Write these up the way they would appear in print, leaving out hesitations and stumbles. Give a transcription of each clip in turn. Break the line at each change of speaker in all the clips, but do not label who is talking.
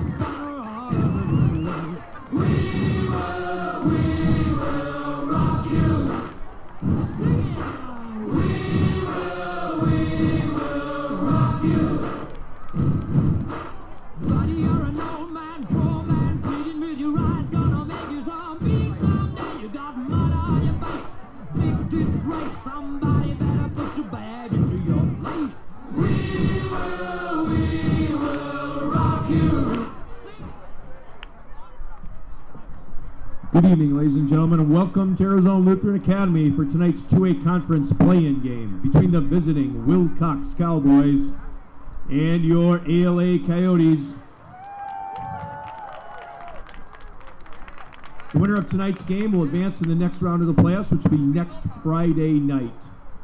Good evening, ladies and gentlemen, and welcome to Arizona Lutheran Academy for tonight's 2A conference play-in game between the visiting Willcox Cowboys and your ALA Coyotes. The winner of tonight's game will advance to the next round of the playoffs, which will be next Friday night.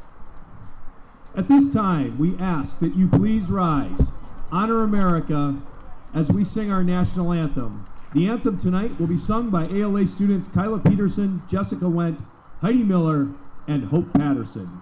At this time, we ask that you please rise, honor America, as we sing our national anthem. The anthem tonight will be sung by ALA students Kyla Peterson, Jessica Wendt, Heidi Miller, and Hope Patterson.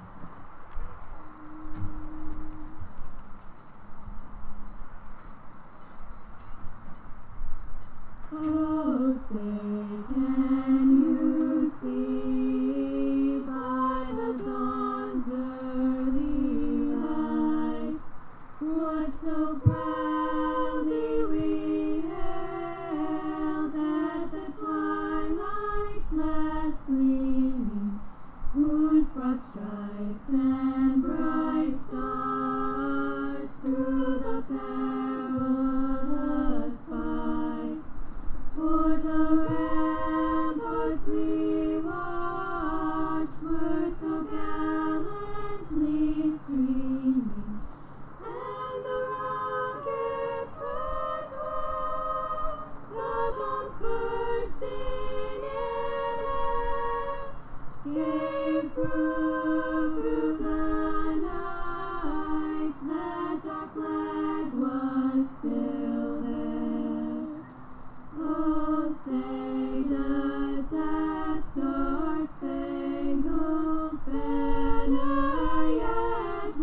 Oh, say can you see by the dawn's early light what so proudly we hailed at the twilight's last gleaming, whose broad stripes and bright stars through the perilous fight for the ramparts we watched were so gallantly streaming, and the rockets red glow, the bombs bursting in air, gave proof through the night that our flag was still there. Oh, say does that star-spangled banner yet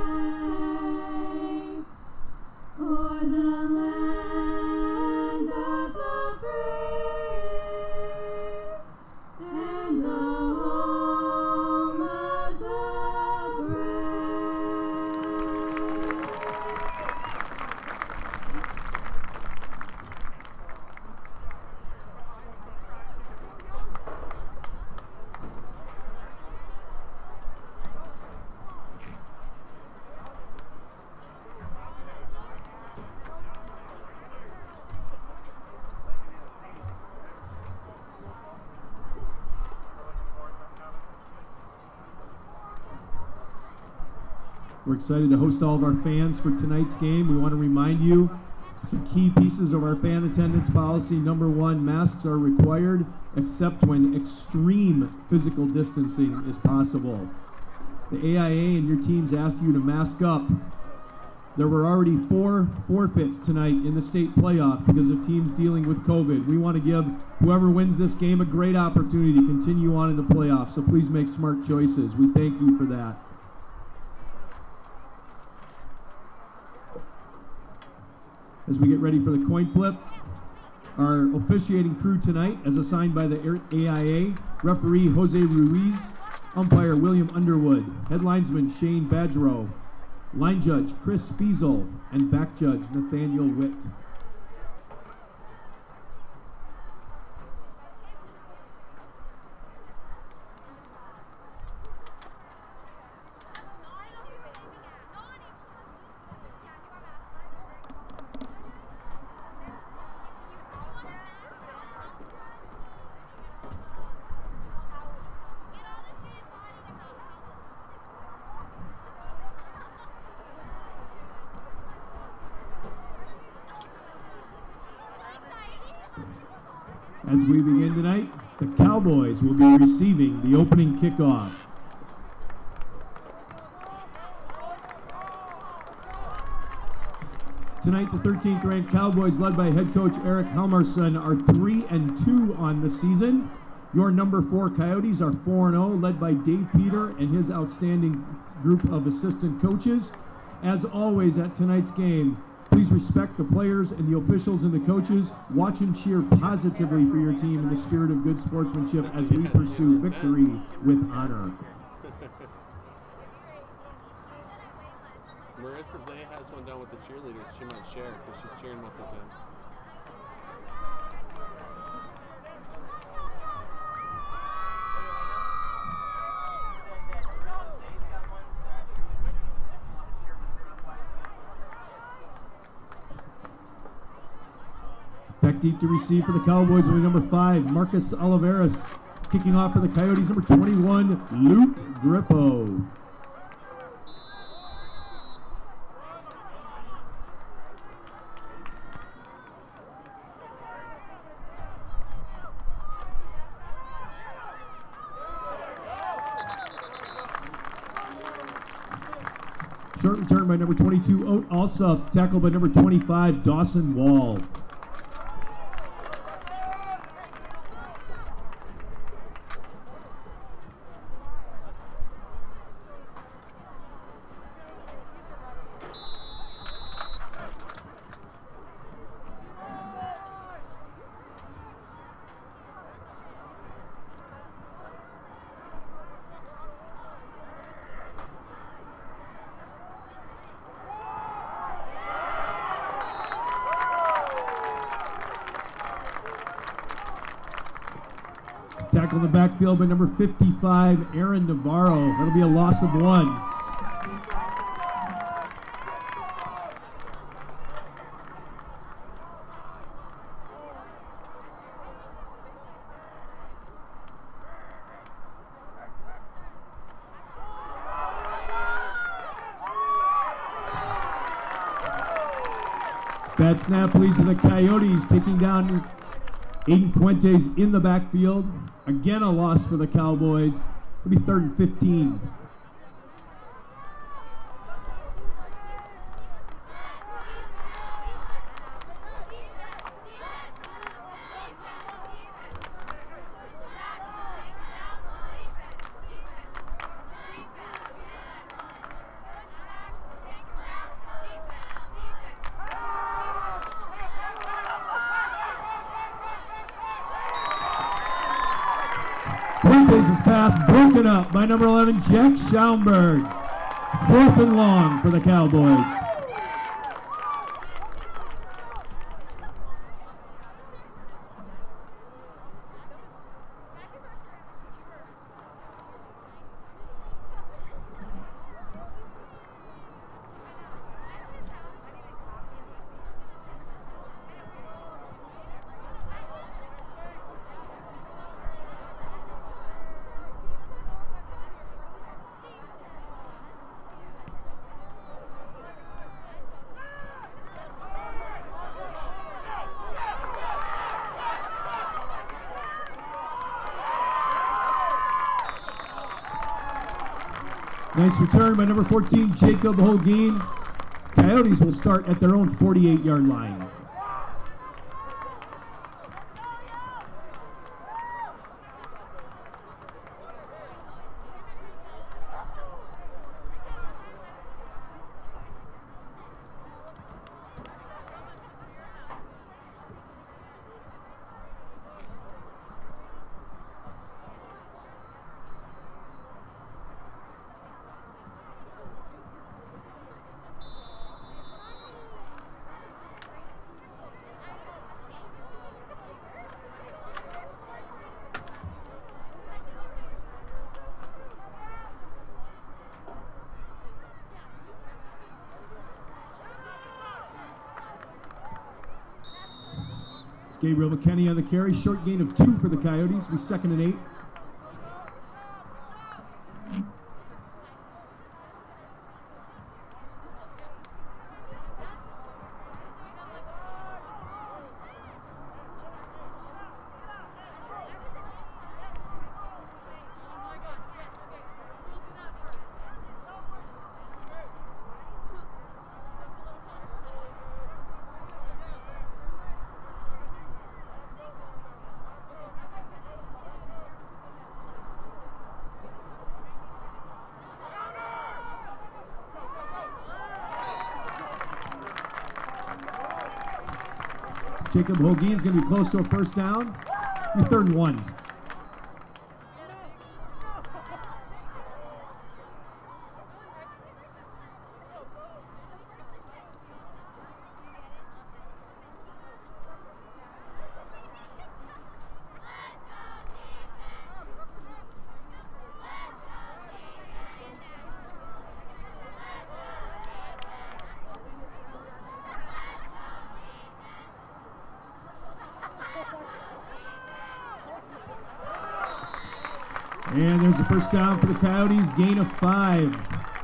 wave o'er the land of the free and the home of the brave?
We're excited to host all of our fans for tonight's game. We want to remind you some key pieces of our fan attendance policy. Number one, masks are required except when extreme physical distancing is possible. The AIA and your teams asked you to mask up. There were already 4 forfeits tonight in the state playoff because of teams dealing with COVID. We want to give whoever wins this game a great opportunity to continue on in the playoffs, so please make smart choices. We thank you for that. As we get ready for the coin flip, our officiating crew tonight, as assigned by the AIA, referee Jose Ruiz, umpire William Underwood, head linesman Shane Badgerow, line judge Chris Fiesel, and back judge Nathaniel Witt. As we begin tonight, the Cowboys will be receiving the opening kickoff. Tonight, the 13th ranked Cowboys, led by head coach Eric Helmerson, are 3-2 on the season. Your number 4 Coyotes are 4-0, led by Dave Peter and his outstanding group of assistant coaches. As always at tonight's game, please respect the players and the officials and the coaches. Watch and cheer positively for your team in the spirit of good sportsmanship as we pursue victory with honor.
Marissa Zay has one down with the cheerleaders. She might share because she's cheering most of the time.
Back deep to receive for the Cowboys with number 5, Marcus Oliveras. Kicking off for the Coyotes, number 21, Luke Grippo. Short return by number 22, Oat Alsup. Tackled by number 25, Dawson Wall. Tackle in the backfield by number 55, Aaron Navarro. That'll be a loss of 1. Bad snap leads to the Coyotes, taking down Aiden Puentes in the backfield. Again, a loss for the Cowboys. It'll be 3rd and 15. Puentes' pass broken up by number 11, Jack Schaumburg. 4th and long for the Cowboys. Nice return by number 14, Jacob Holguin. Coyotes will start at their own 48-yard line. Gabriel McKenney on the carry. Short gain of 2 for the Coyotes. Be 2nd and 8. Jacob Hogan is going to be close to a first down. Be 3rd and 1. And there's a first down for the Coyotes, gain of 5.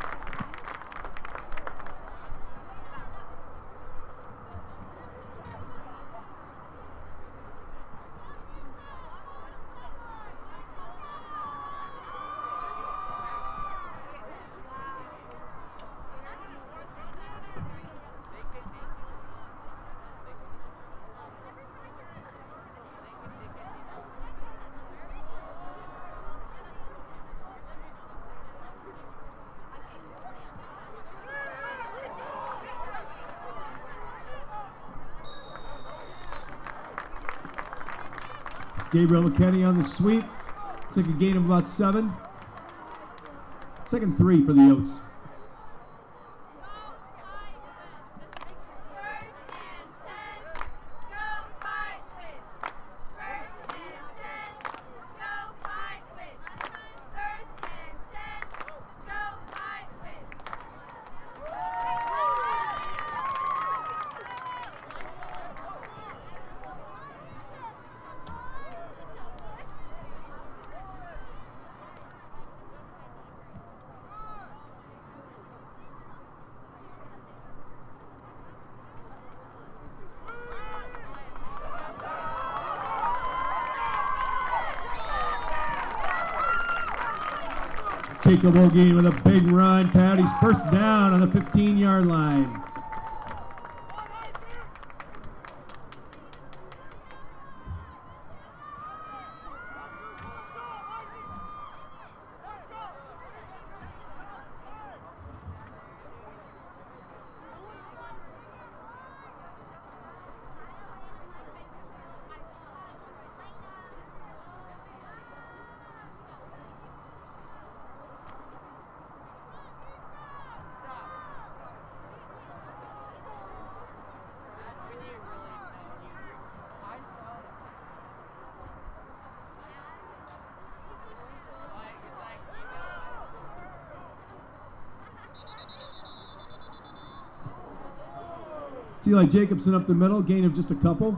Gabriel McKinney on the sweep. Took a gain of about 7. 2nd 3 for the Oats. Jacob Hogan with a big run. Coyotes first down on the 15-yard line. Eli Jacobson up the middle, gain of just a couple.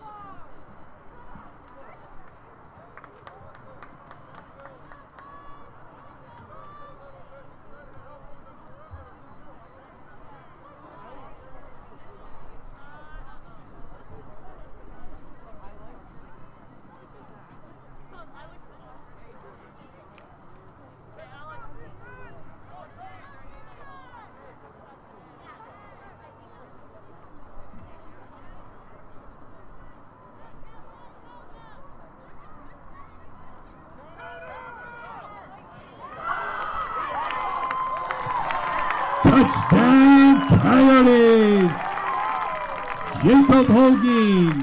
Touchdown, Coyotes! Jacob Hogan.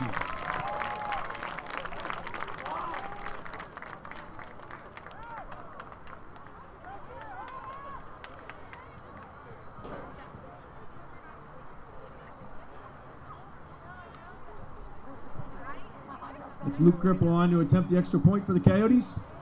It's Luke Gripple on to attempt the extra point for the Coyotes.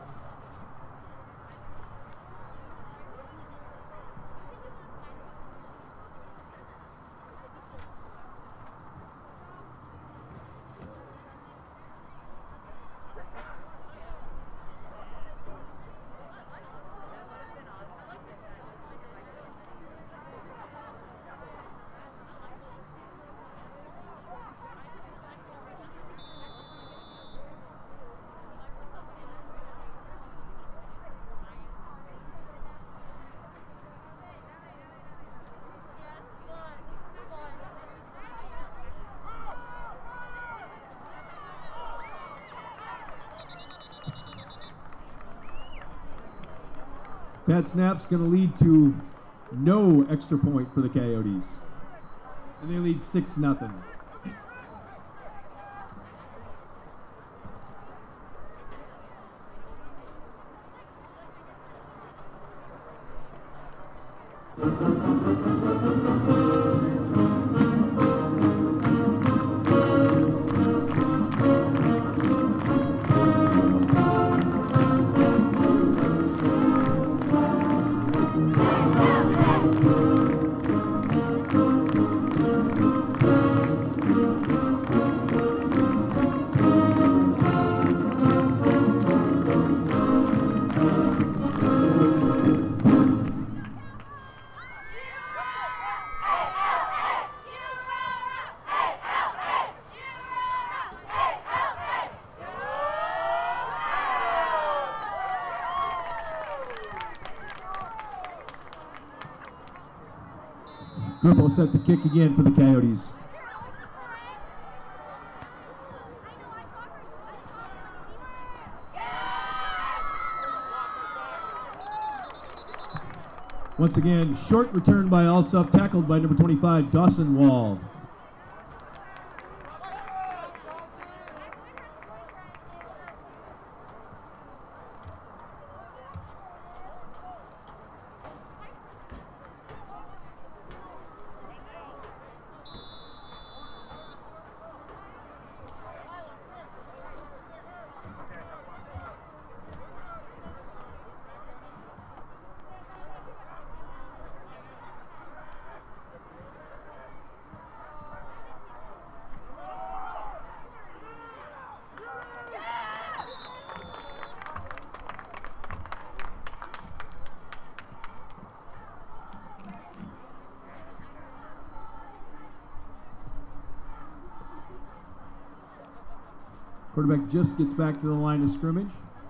That snap's going to lead to no extra point for the Coyotes. And they lead 6-0. Group will set the kick again for the Coyotes. Once again, short return by Alsop, tackled by number 25, Dawson Wall. Quarterback just gets back to the line of scrimmage.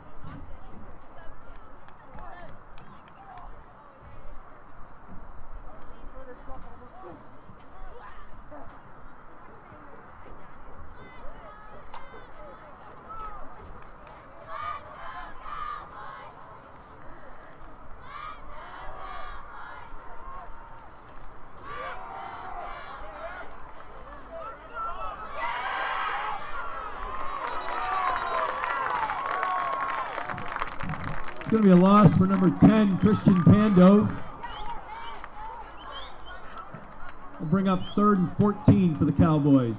It's going to be a loss for number 10, Christian Pando. We'll bring up 3rd and 14 for the Cowboys.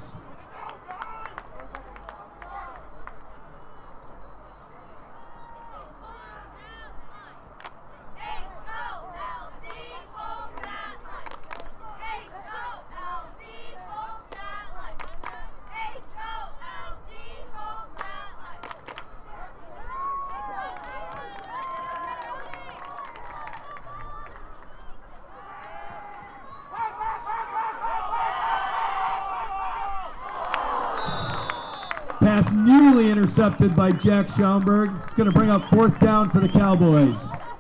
Pass nearly intercepted by Jack Schaumburg. It's going to bring up 4th down for the Cowboys.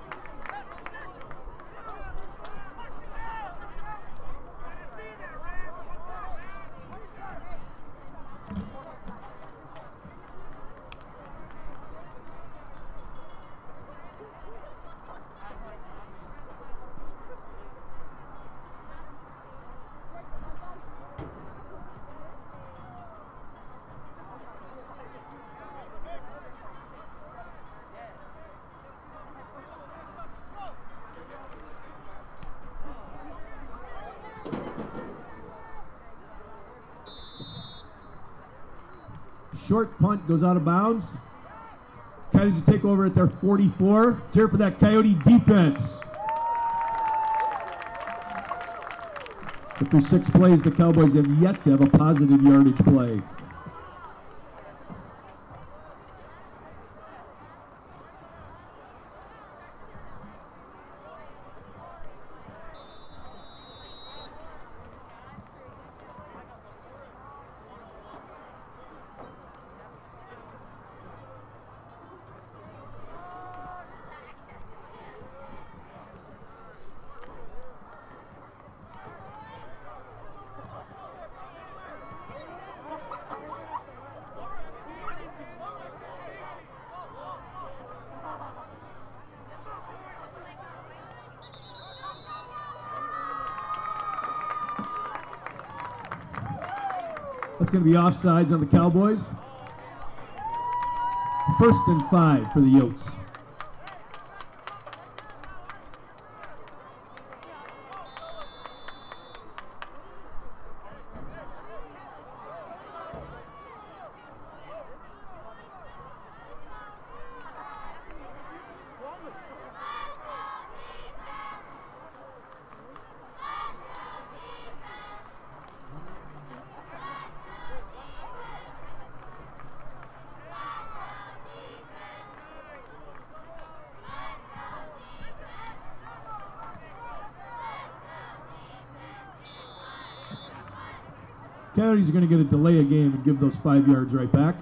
Short punt goes out of bounds. Coyotes will take over at their 44. It's here for that Coyote defense. After 6 plays, the Cowboys have yet to have a positive yardage play. That's going to be offsides on the Cowboys. 1st and 5 for the Yotes. Coyotes are going to get a delay a game and give those 5 yards right back.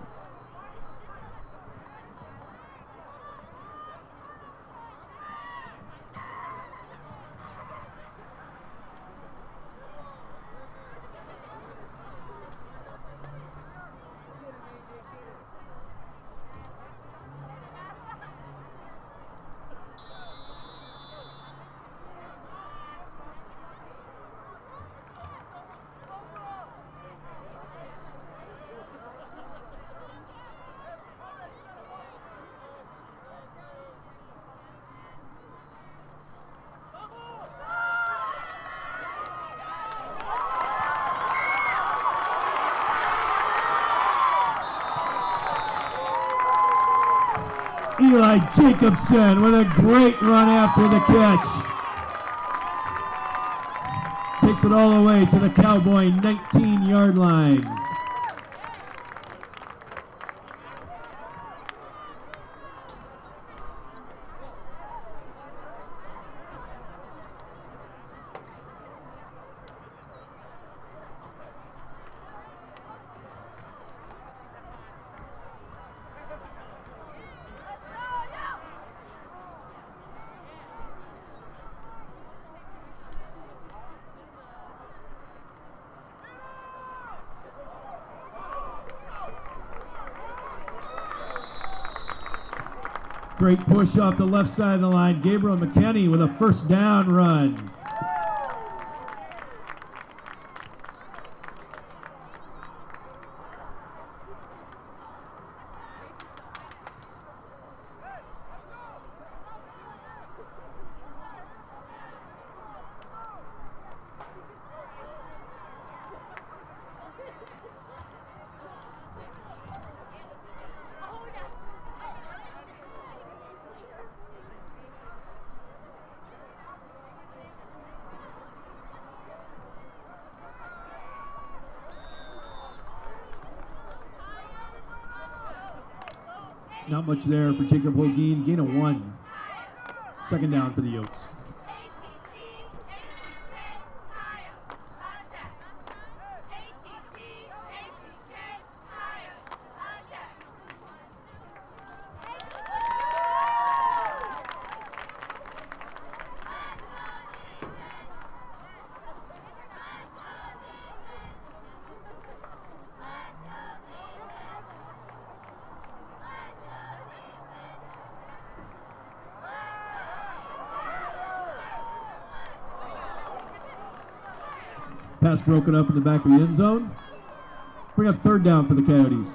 Eli Jacobson with a great run after the catch. Takes it all the way to the Cowboy 19-yard line. Great push off the left side of the line. Gabriel McKinney with a first down run. Not much there for Jacob Holguin. Gain of 1. Second down for the Yotes. Pass broken up in the back of the end zone. Bring up third down for the Coyotes.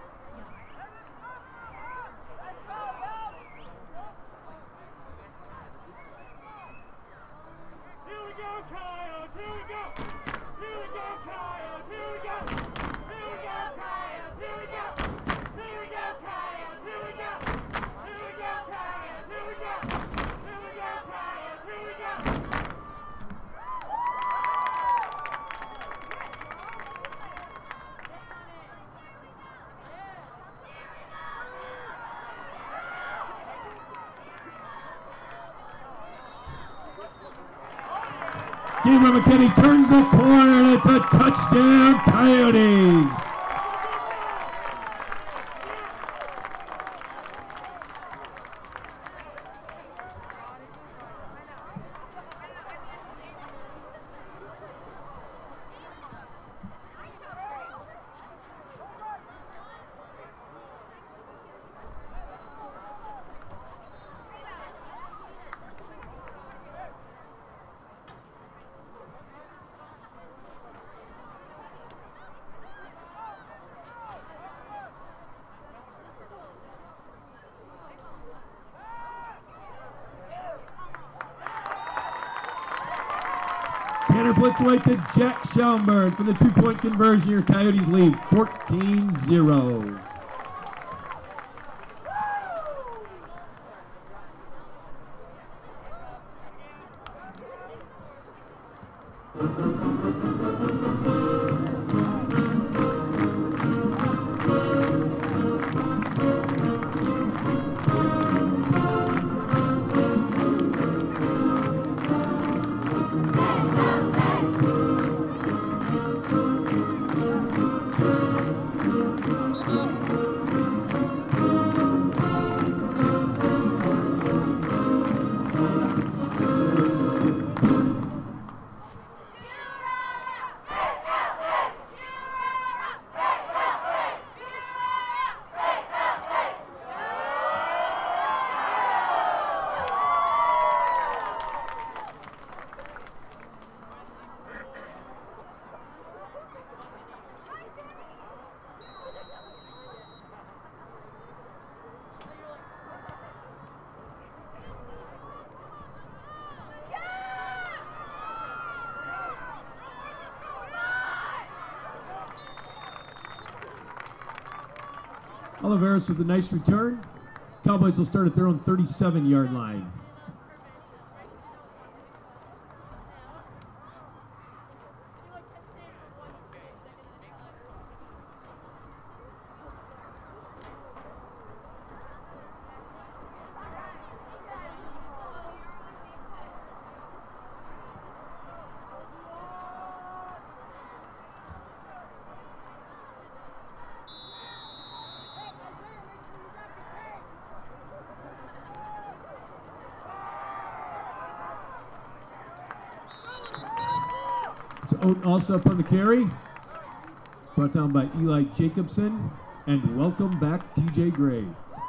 Gabriel McKinney turns the corner and it's a touchdown, Coyotes! Tanner blitz right to Jack Schaumburg for the 2-point conversion. Your Coyotes lead 14-0. Oliveris with a nice return. Cowboys will start at their own 37-yard line. Also up on the carry, brought down by Eli Jacobson, and welcome back TJ Gray.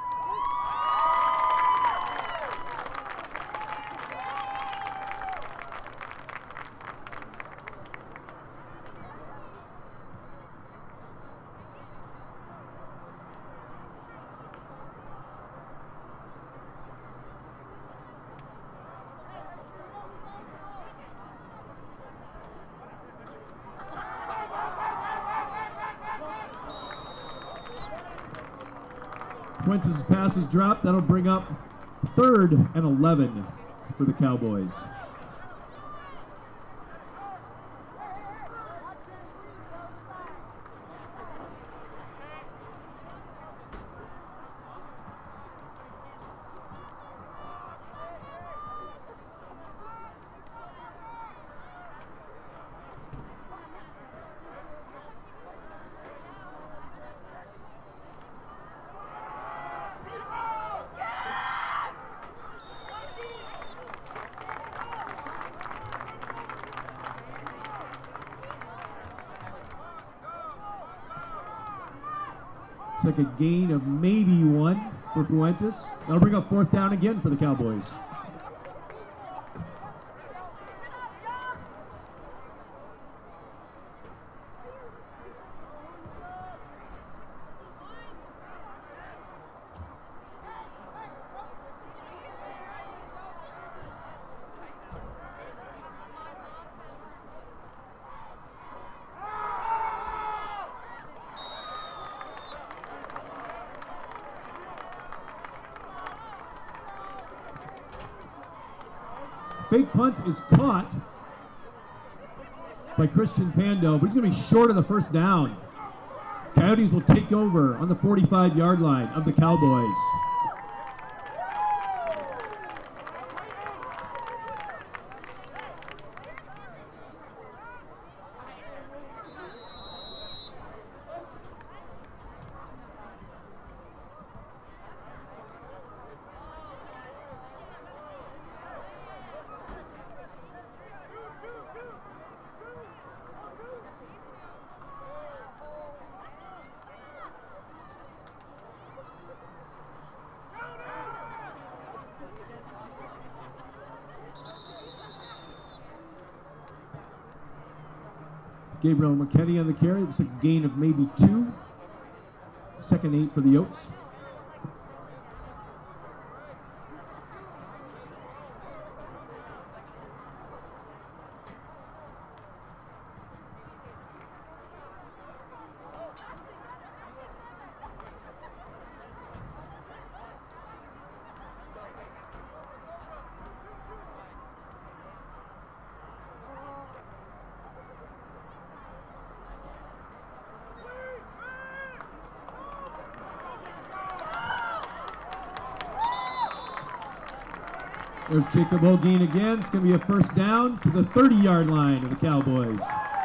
Fuentes' pass is dropped. That'll bring up 3rd and 11 for the Cowboys. It's like a gain of maybe 1 for Fuentes. That'll bring up 4th down again for the Cowboys. Fake punt is caught by Christian Pando, but he's going to be short of the 1st down. Coyotes will take over on the 45-yard line of the Cowboys. Gabriel McKinney on the carry. It's a gain of maybe 2. 2nd 8 for the Oats. There's Jacob Holguin again. It's going to be a 1st down to the 30-yard line of the Cowboys.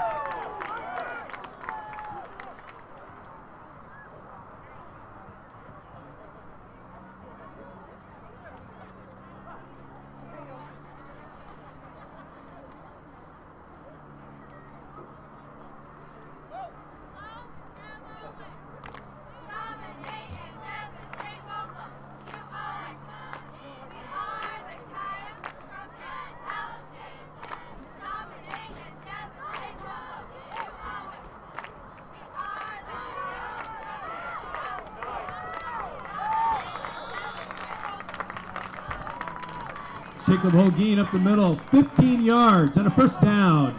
Jacob Holguin up the middle, 15 yards and a 1st down.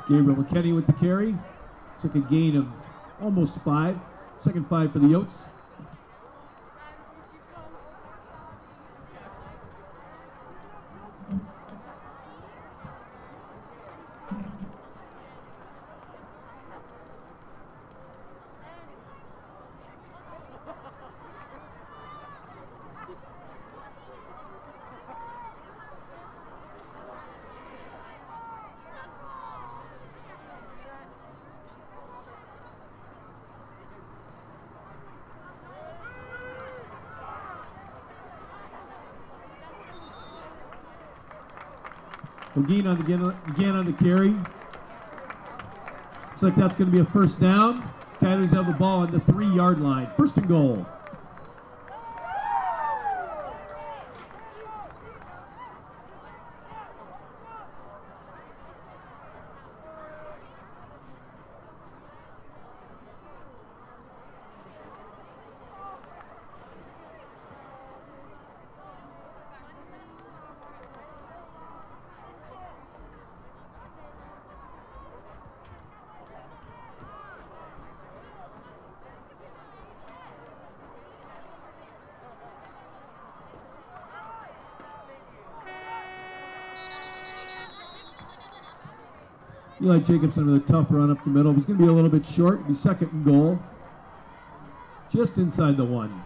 Gabriel McKenney with the carry. Took a gain of almost 5. Second 5 for the Yotes. Again on the carry. Looks like that's going to be a first down. Coyotes have the ball on the 3-yard line. First and goal. Eli Jacobson with a tough run up the middle. He's going to be a little bit short. It'll be second and goal. Just inside the 1.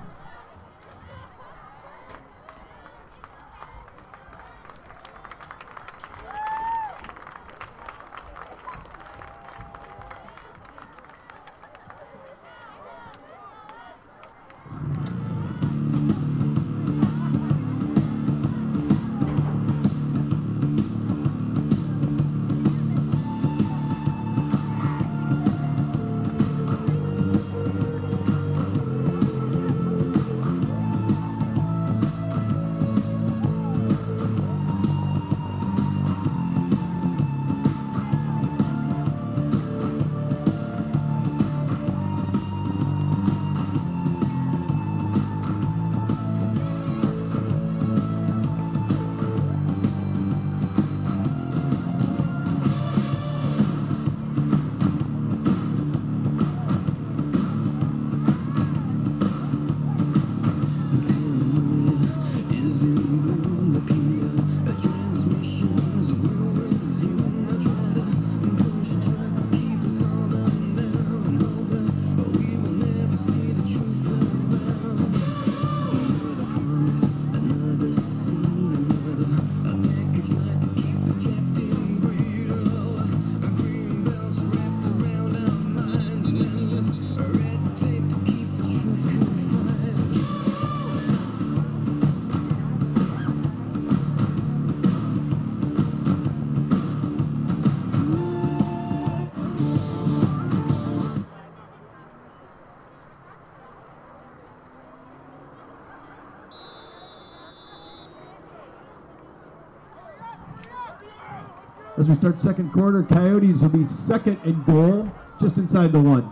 As we start second quarter, Coyotes will be second and goal, just inside the 1.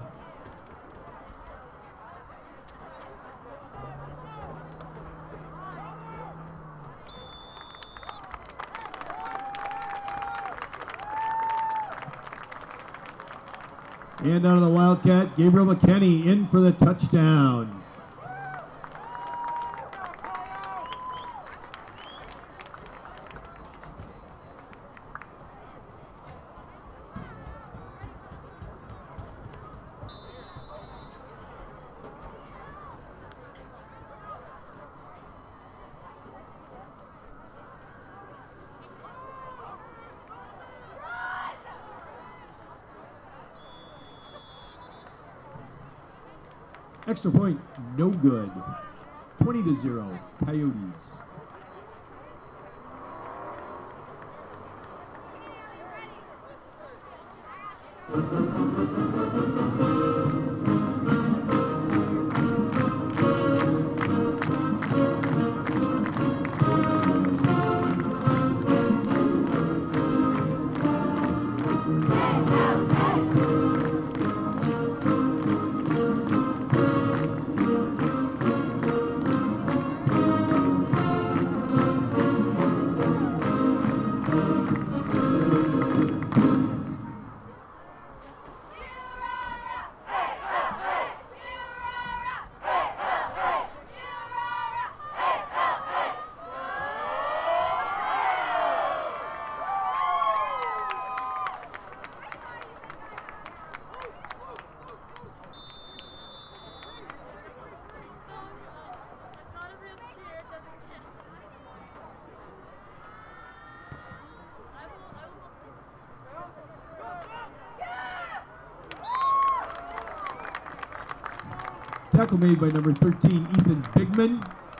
And out of the Wildcat, Gabriel McKenney in for the touchdown. Extra point, no good. 20-0, Coyotes. Tackle made by number 13, Ethan Bigman.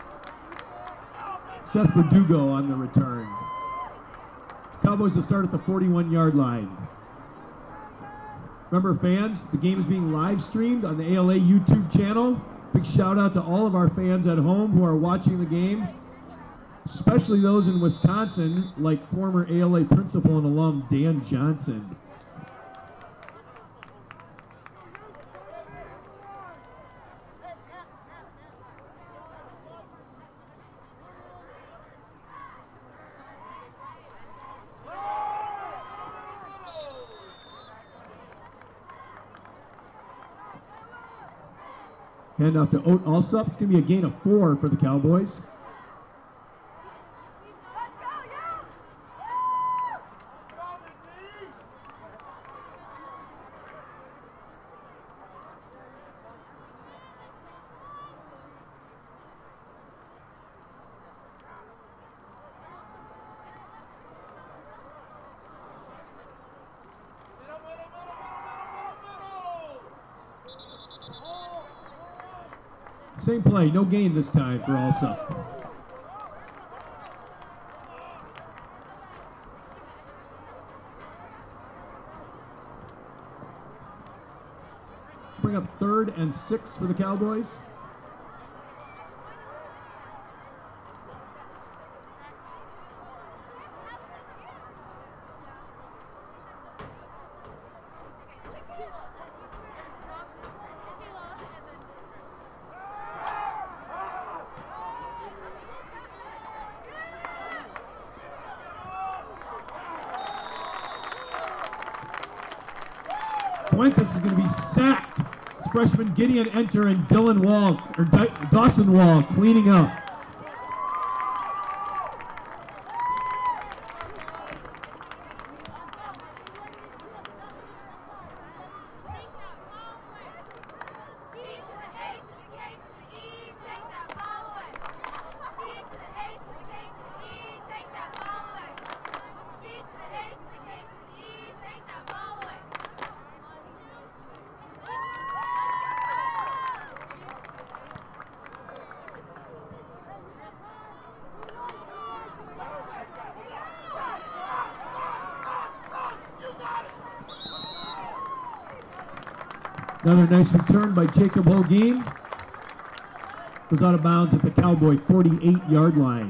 Seth Verdugo on the return. Cowboys will start at the 41-yard line. Remember, fans, the game is being live streamed on the ALA YouTube channel. Big shout out to all of our fans at home who are watching the game, especially those in Wisconsin, like former ALA principal and alum Dan Johnson. Hand off to Oat Alsup. It's going to be a gain of 4 for the Cowboys. Same play, no gain this time for Alsup. Bring up 3rd and 6 for the Cowboys. Fuentes is going to be sacked. It's freshman Gideon Enter and Dylan Wall, or Dawson Wall, cleaning up. Another nice return by Jacob Holguin. Goes out of bounds at the Cowboy 48-yard line.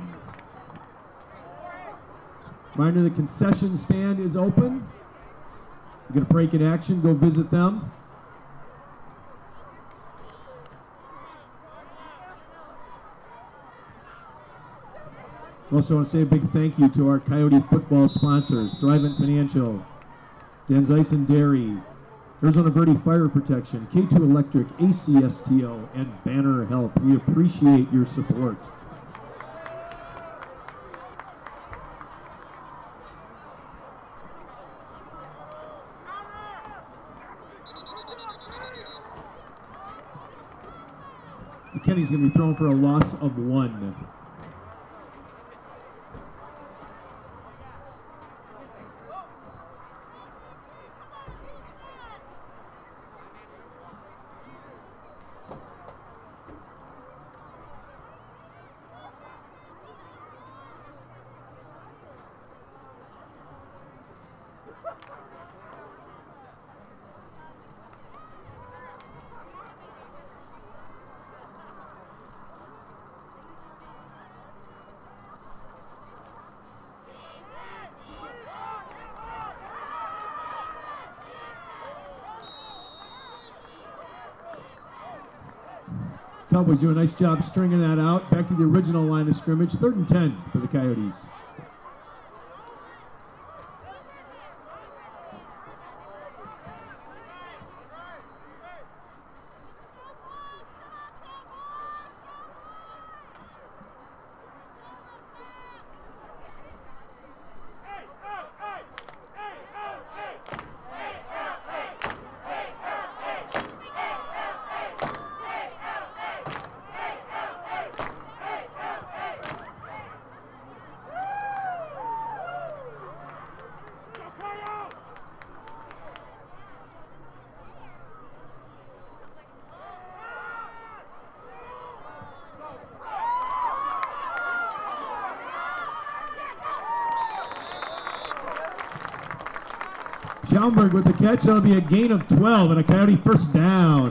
Reminder, the concession stand is open. You're going to break in action, go visit them. Also want to say a big thank you to our Coyote football sponsors, Thrivent Financial, Dan Zeisen Dairy, Arizona Verde Fire Protection, K2 Electric, ACSTO, and Banner Health. We appreciate your support. McKinney's going to be thrown for a loss of 1. Cowboys do a nice job stringing that out. Back to the original line of scrimmage. 3rd and 10 for the Coyotes. Talmberg with the catch. That'll be a gain of 12 and a Coyote first down.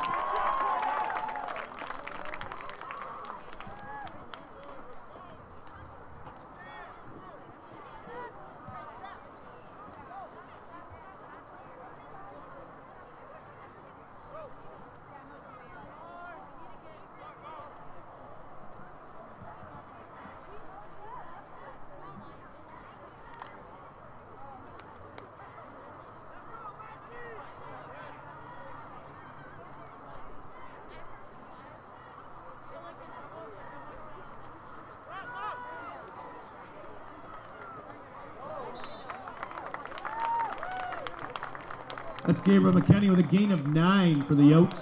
That's Gabriel McKenney with a gain of 9 for the Yotes.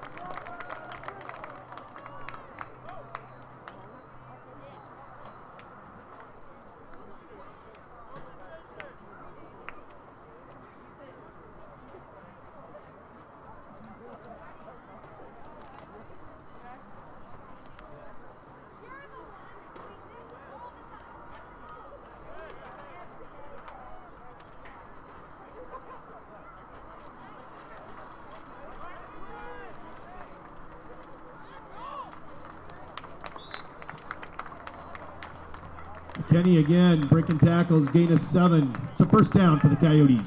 Kenny again, breaking tackles, gain of 7. It's a first down for the Coyotes.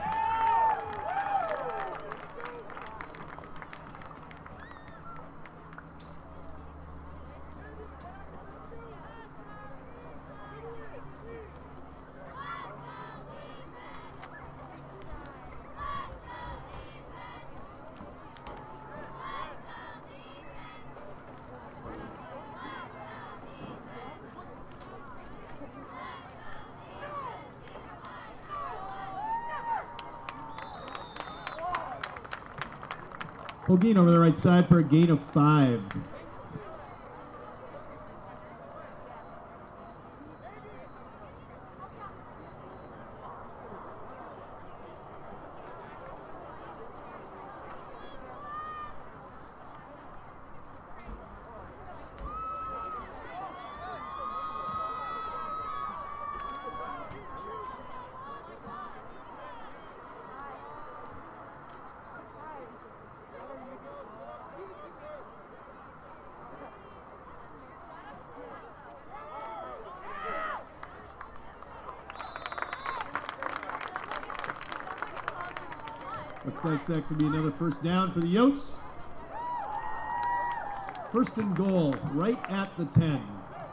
Holguin over the right side for a gain of 5. Looks like that could be another first down for the Yotes. First and goal, right at the 10.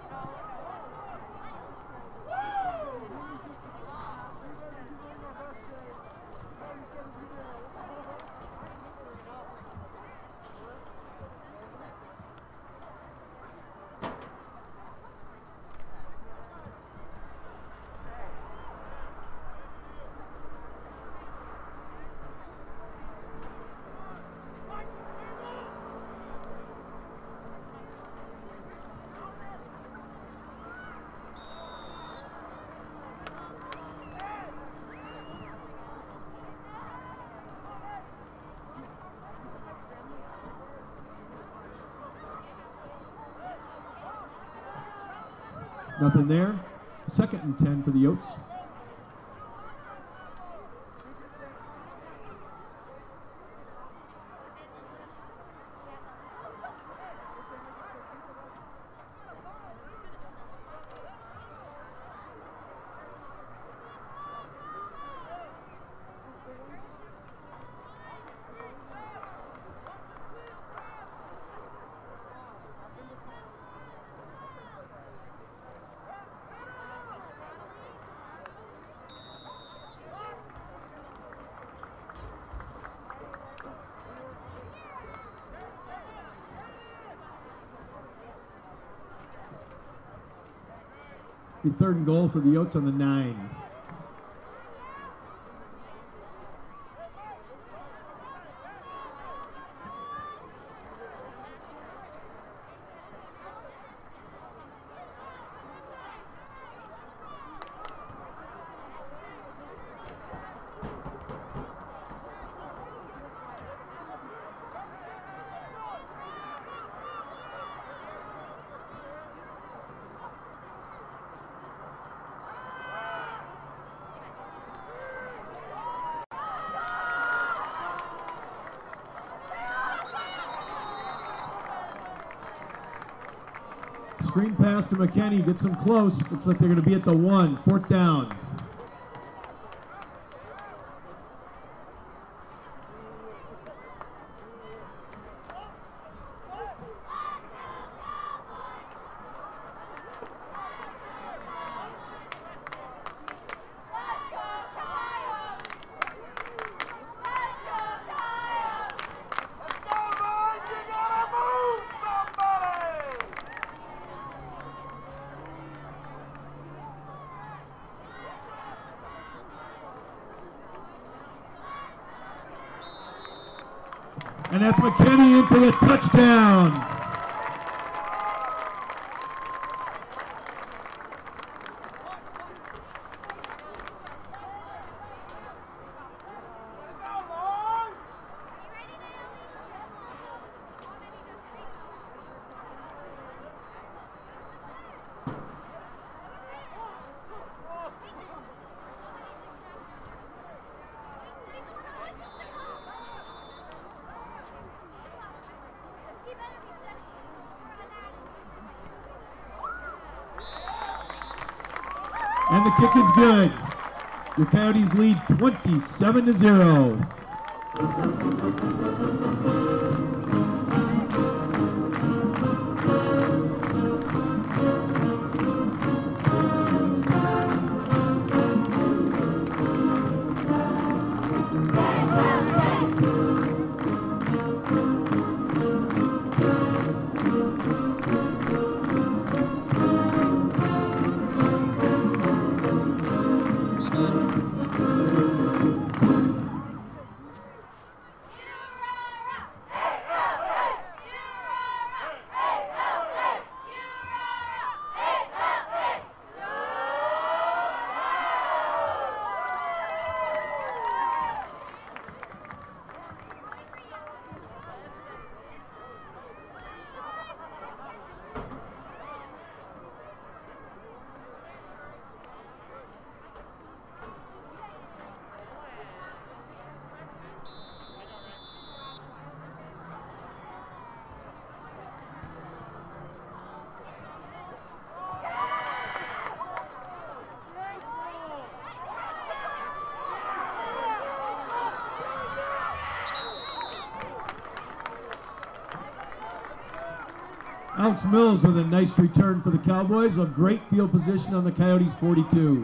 Nothing there. Second and 10 for the Yotes. The third and goal for the Yotes on the 9. Screen pass to McKinney, gets him close. Looks like they're going to be at the 1, 4th down. And that's McKinney in for the touchdown. And the kick is good. The Coyotes lead 27-0. Alex Mills with a nice return for the Cowboys. A great field position on the Coyotes 42.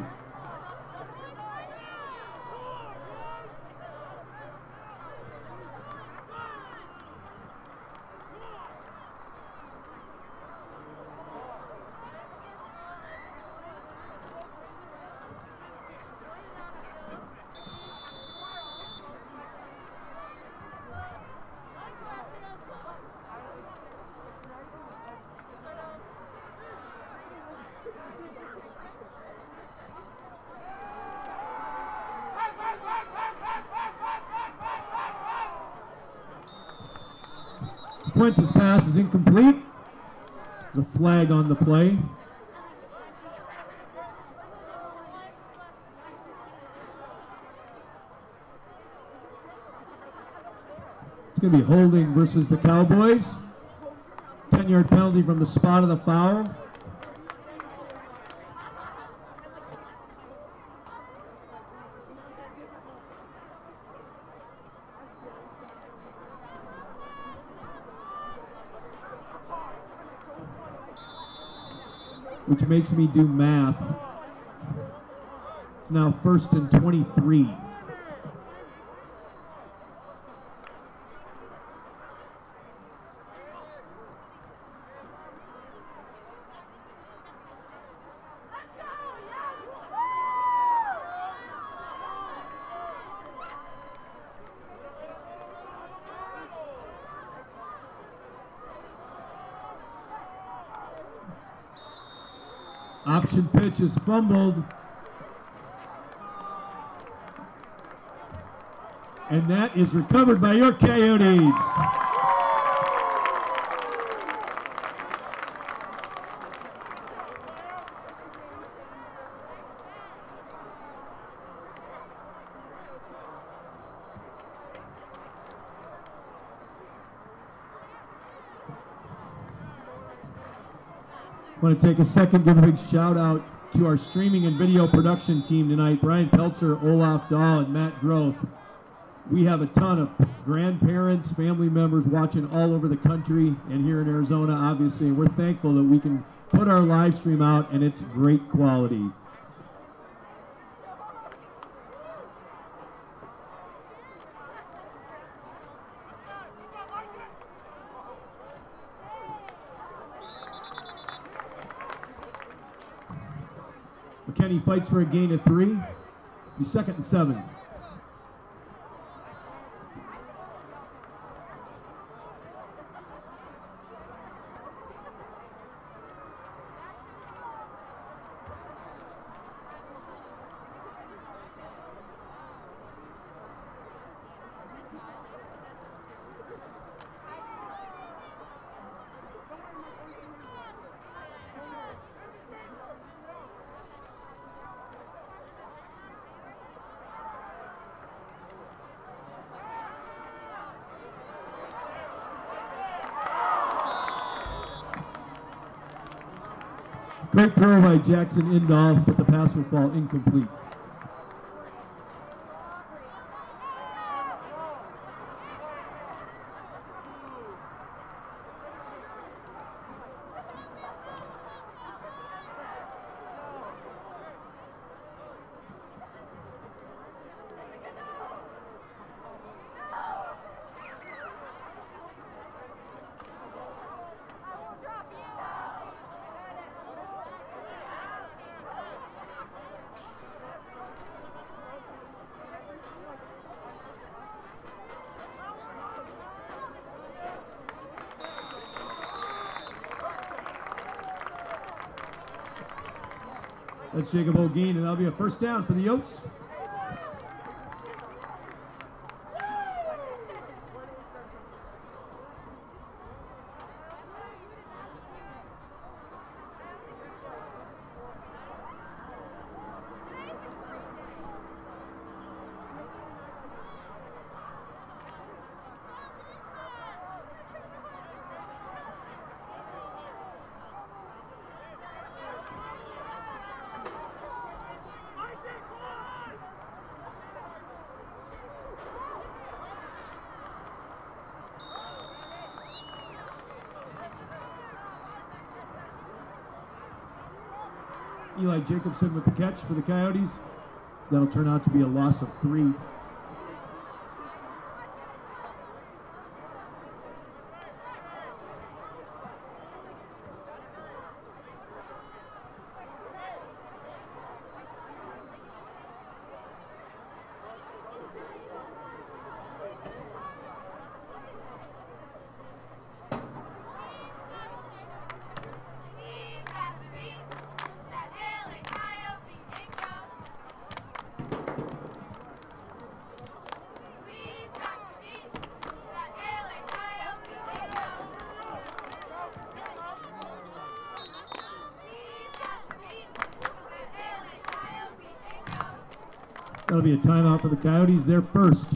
Fuentes' pass is incomplete. There's a flag on the play. It's going to be holding versus the Cowboys. 10-yard penalty from the spot of the foul. Which makes me do math. It's now 1st and 23. Option pitch is fumbled. And that is recovered by your Coyotes. want to take a second, give a big shout out to our streaming and video production team tonight, Brian Peltzer, Olaf Dahl, and Matt Groth. We have a ton of grandparents, family members watching all over the country and here in Arizona, obviously, and we're thankful that we can put our live stream out and it's great quality. McKinney fights for a gain of 3. He's 2nd and 7. Great throw by Jackson Indahl, but the pass will fall incomplete. That's Jacob O'Gean, and that'll be a first down for the Oaks. Eli Jacobson with the catch for the Coyotes. That'll turn out to be a loss of 3. That'll be a timeout for the Coyotes, their first.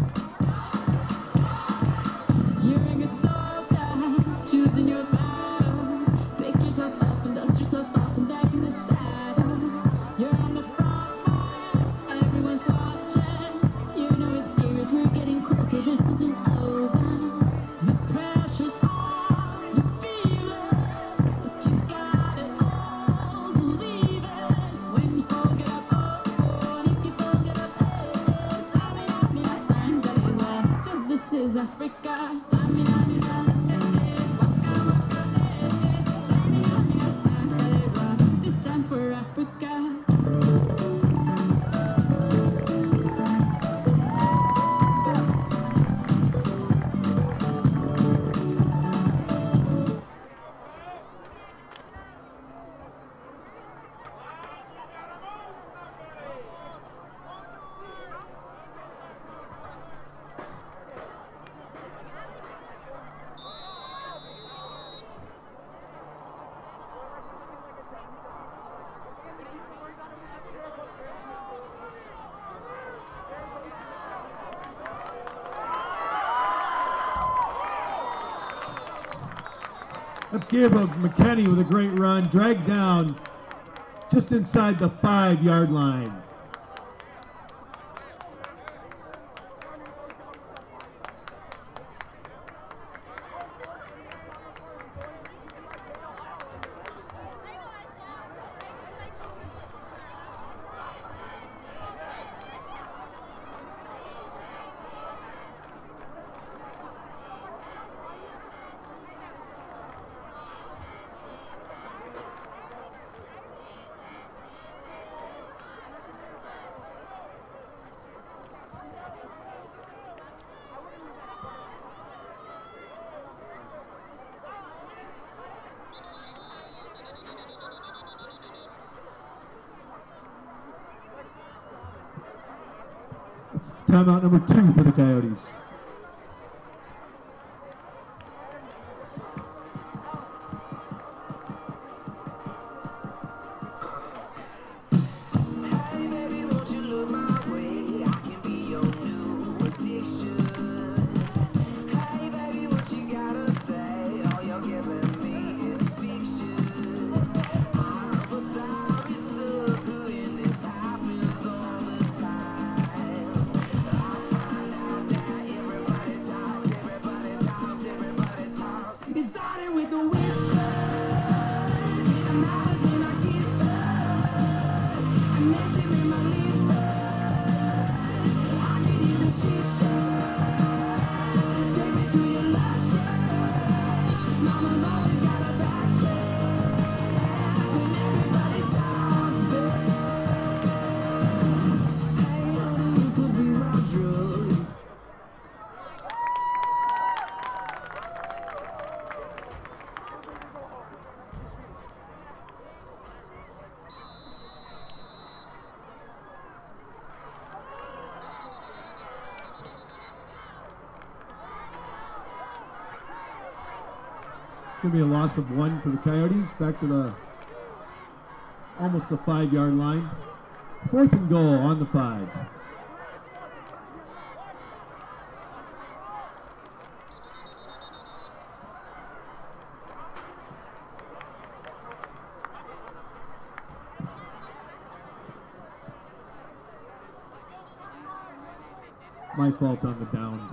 Choosing your battle.
That's Gabriel McKinney with a great run, dragged down just inside the 5-yard line. Timeout number 2 for the Coyotes. Going to be a loss of 1 for the Coyotes, back to the almost the 5-yard line. 4th and goal on the 5. My fault on the down.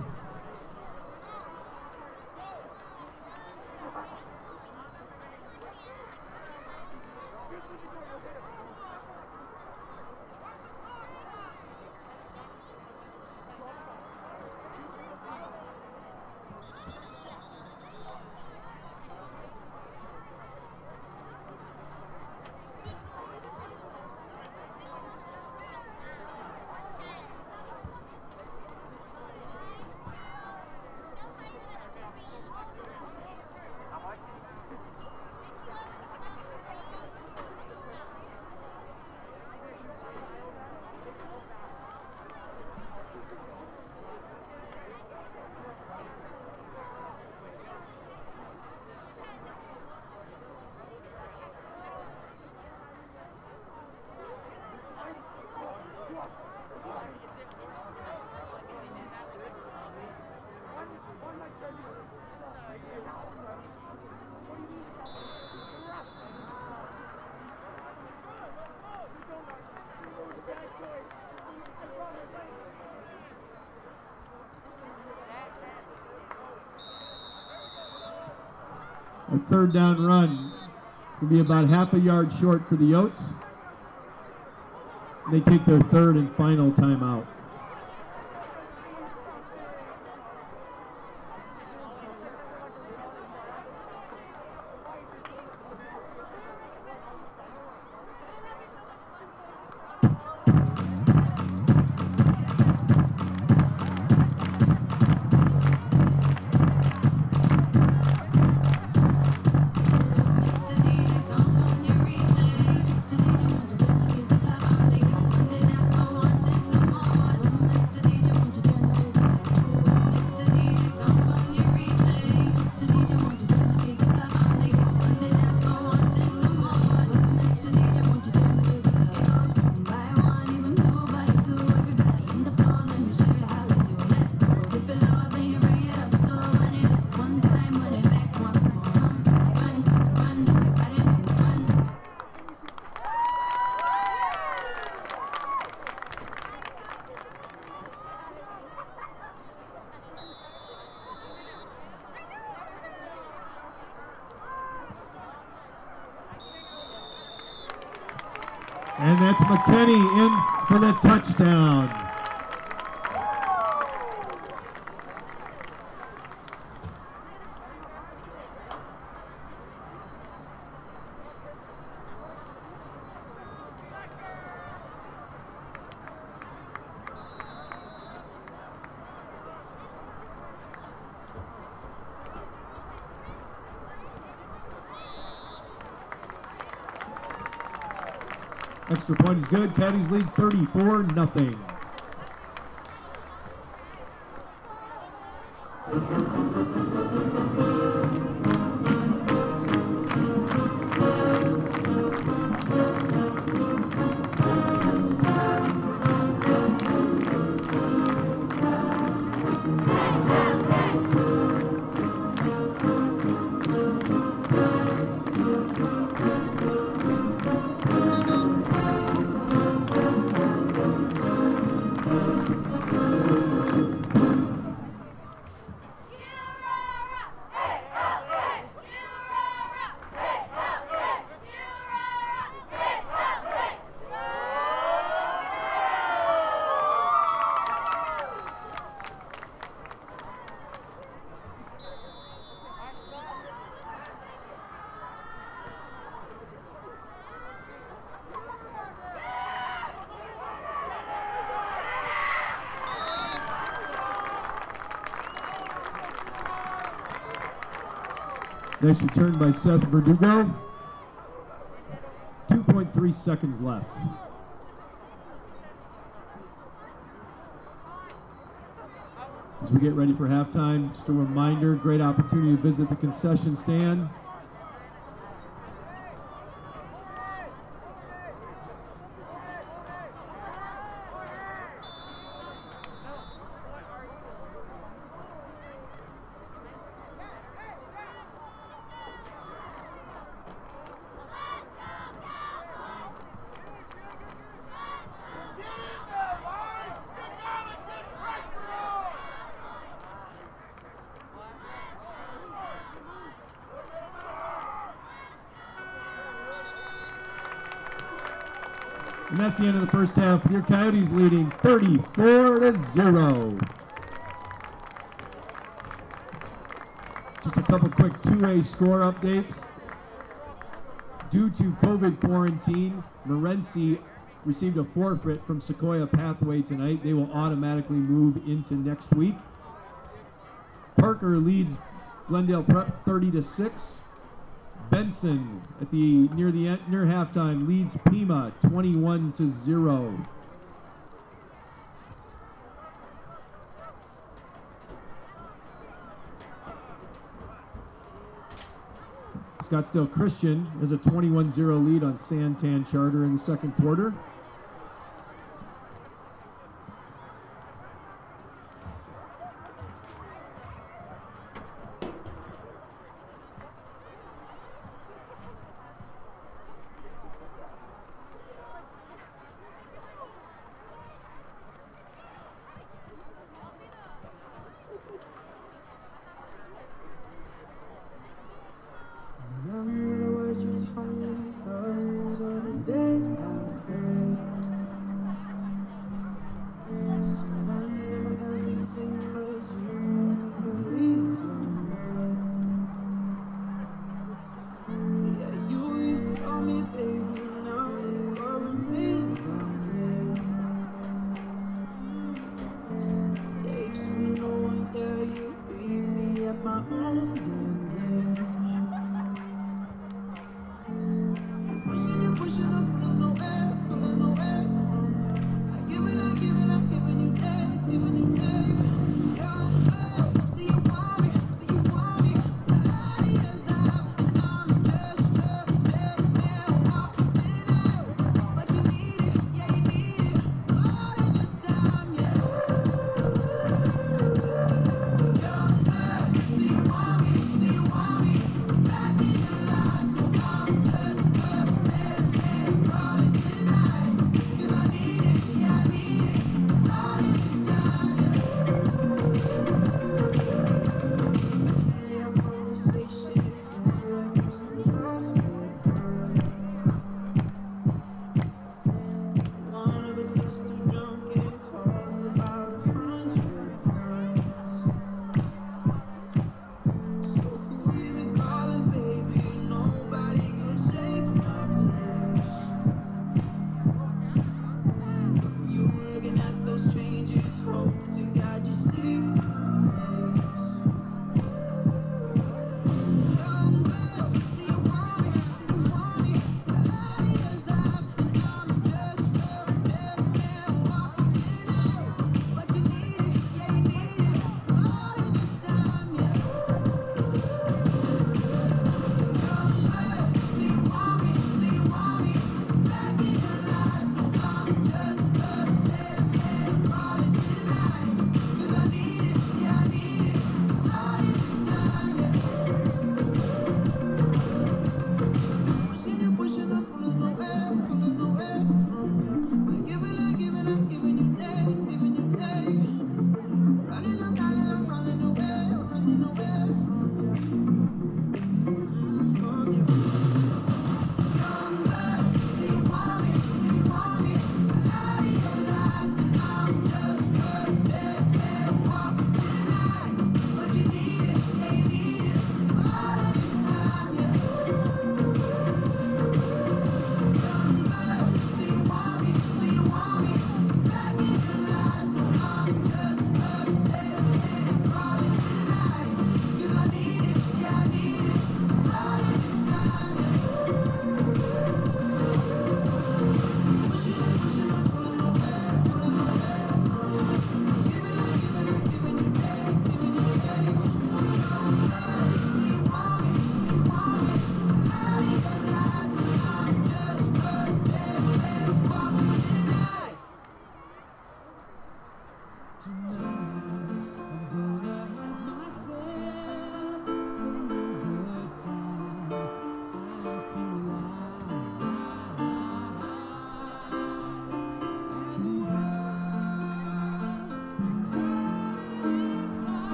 A 3rd down run will be about half a yard short for the Yotes. They take their 3rd and final timeout.
Come on.
And that's McKinney in for the touchdown. Extra point is good. Caddies lead 34-0. Nice return by Seth Verdugo. 2.3 seconds left. As we get ready for halftime, just a reminder, great opportunity to visit the concession stand. And that's the end of the first half. Your Coyotes leading 34-0. Just a couple quick two-way score updates. Due to COVID quarantine, Morenci received a forfeit from Sequoia Pathway tonight. They will automatically move into next week. Parker leads Glendale Prep 30-6. Benson at the near halftime leads Pima 21-0. Scottsdale Christian has a 21-0 lead on Santan Charter in the second quarter.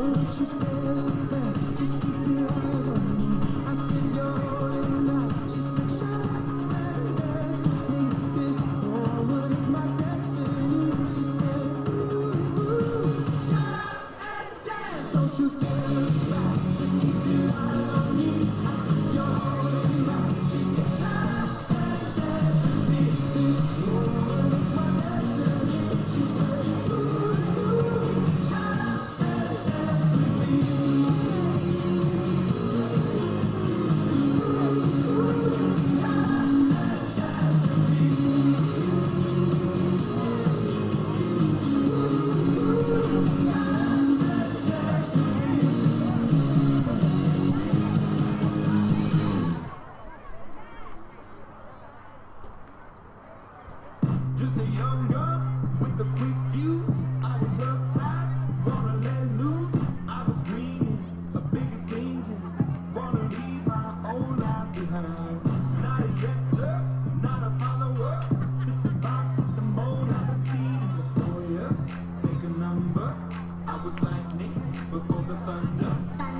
Just a young gun with a quick fuse. I was uptight, gonna let loose. I was dreaming of bigger things and wanna leave my old life behind. Not a yes sir, not a follower, just a box with the mold I've seen in the foyer. Take a number, I was lightning before the thunder.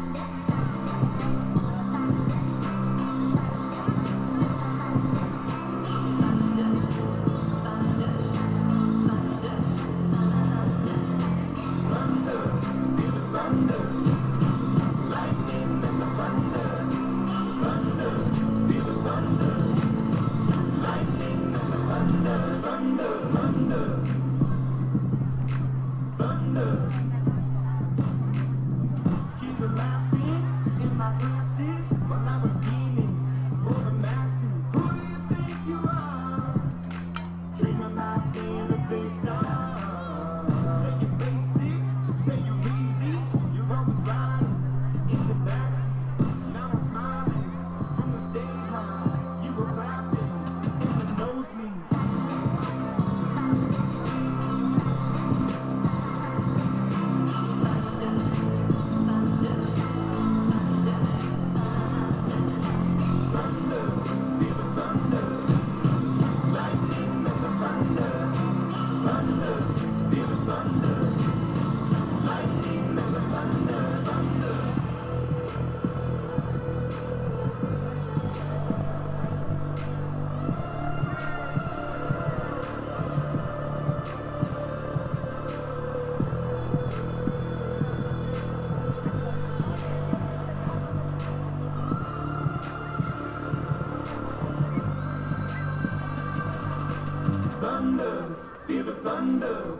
Thunder, feel the thunder,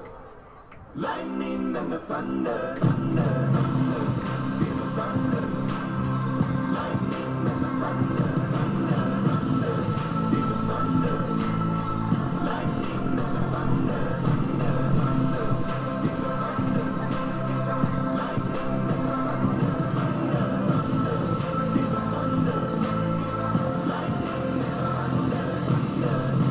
lightning and the thunder, thunder, thunder, feel the thunder, lightning and the thunder, thunder, thunder, feel the thunder, lightning and the thunder, thunder, thunder, feel the thunder, lightning and the thunder, thunder, thunder, feel the thunder, lightning and the thunder, thunder.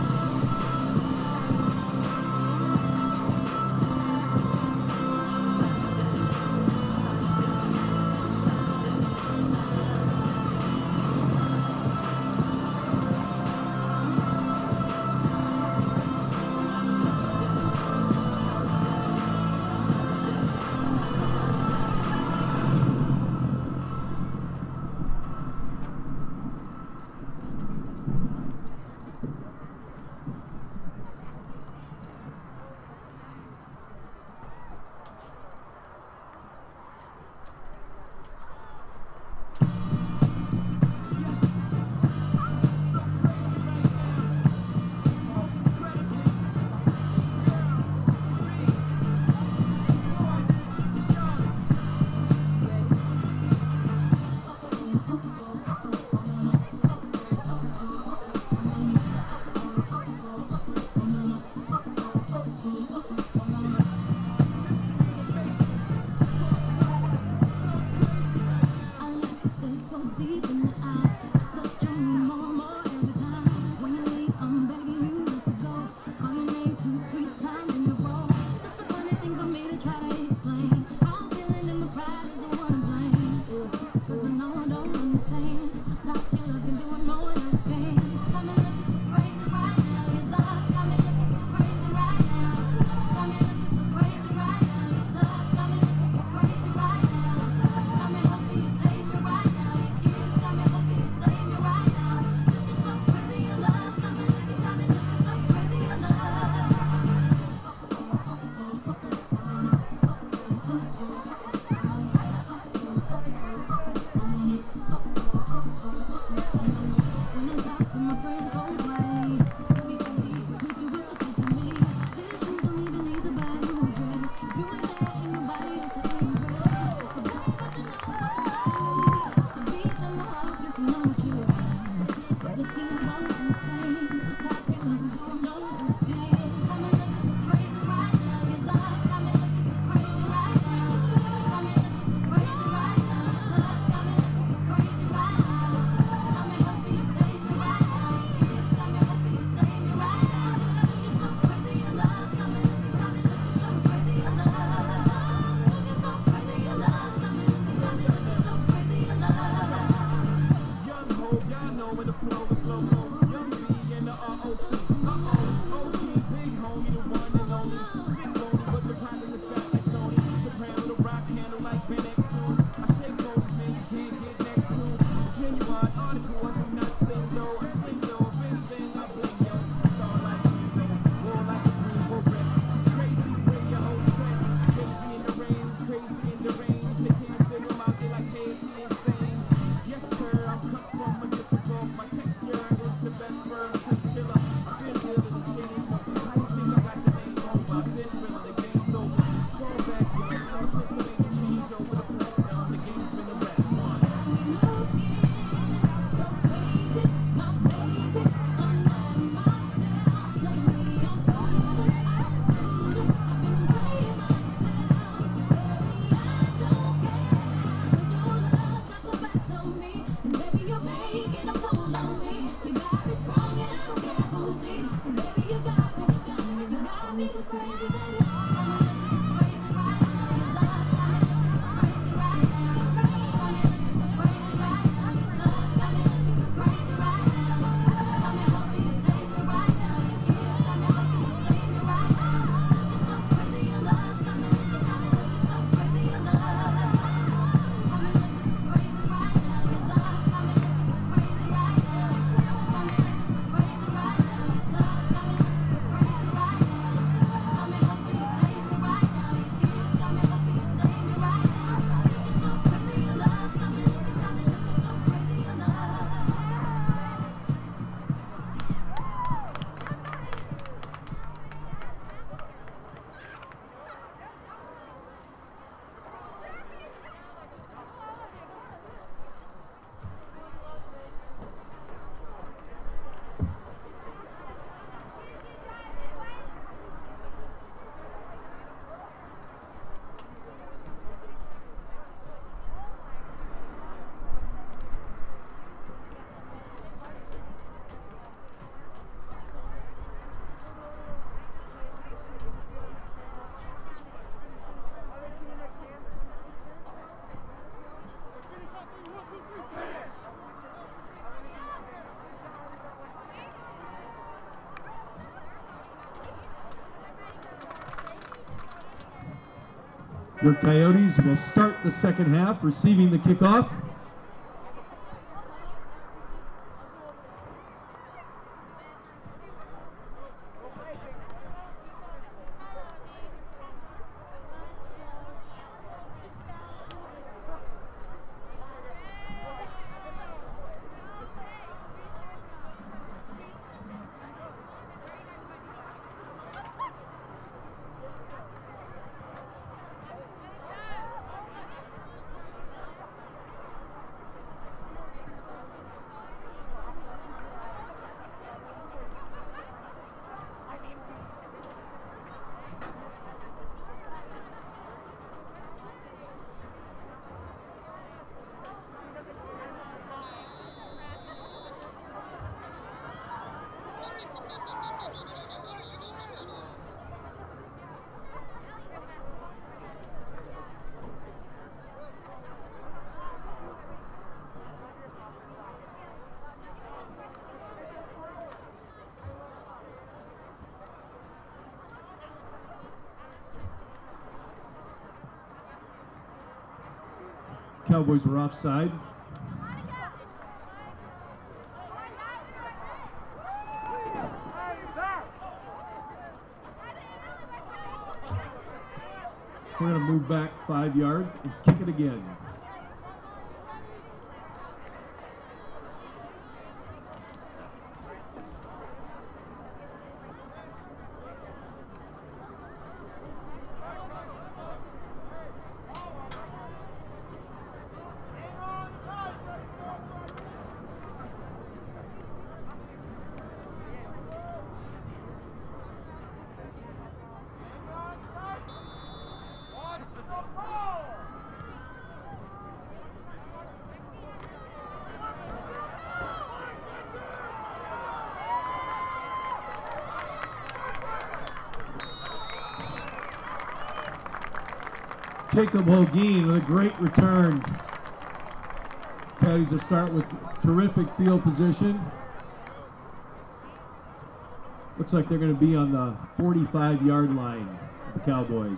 Your Coyotes will start the second half, receiving the kickoff. Cowboys were offside. We're going to move back 5 yards and kick it again. Jacob Holguin with a great return. Coyotes will start with terrific field position. Looks like they're going to be on the 45-yard line of the Cowboys.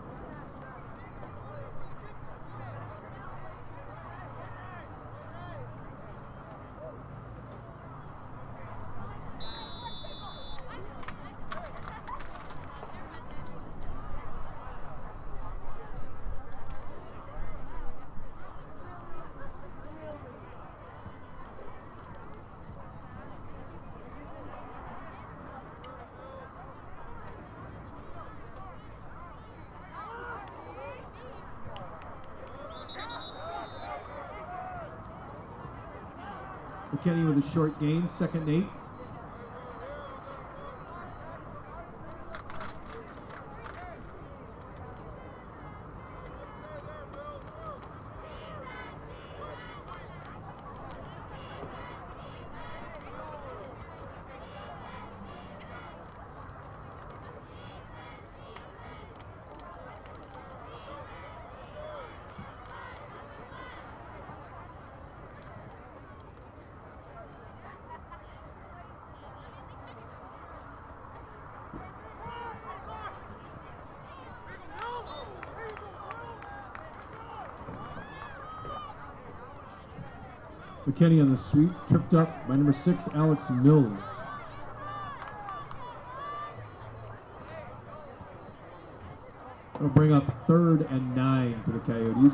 McKinney with a short gain, 2nd and 8. McKinney on the sweep, tripped up by number 6, Alex Mills. It'll bring up 3rd and 9 for the Coyotes.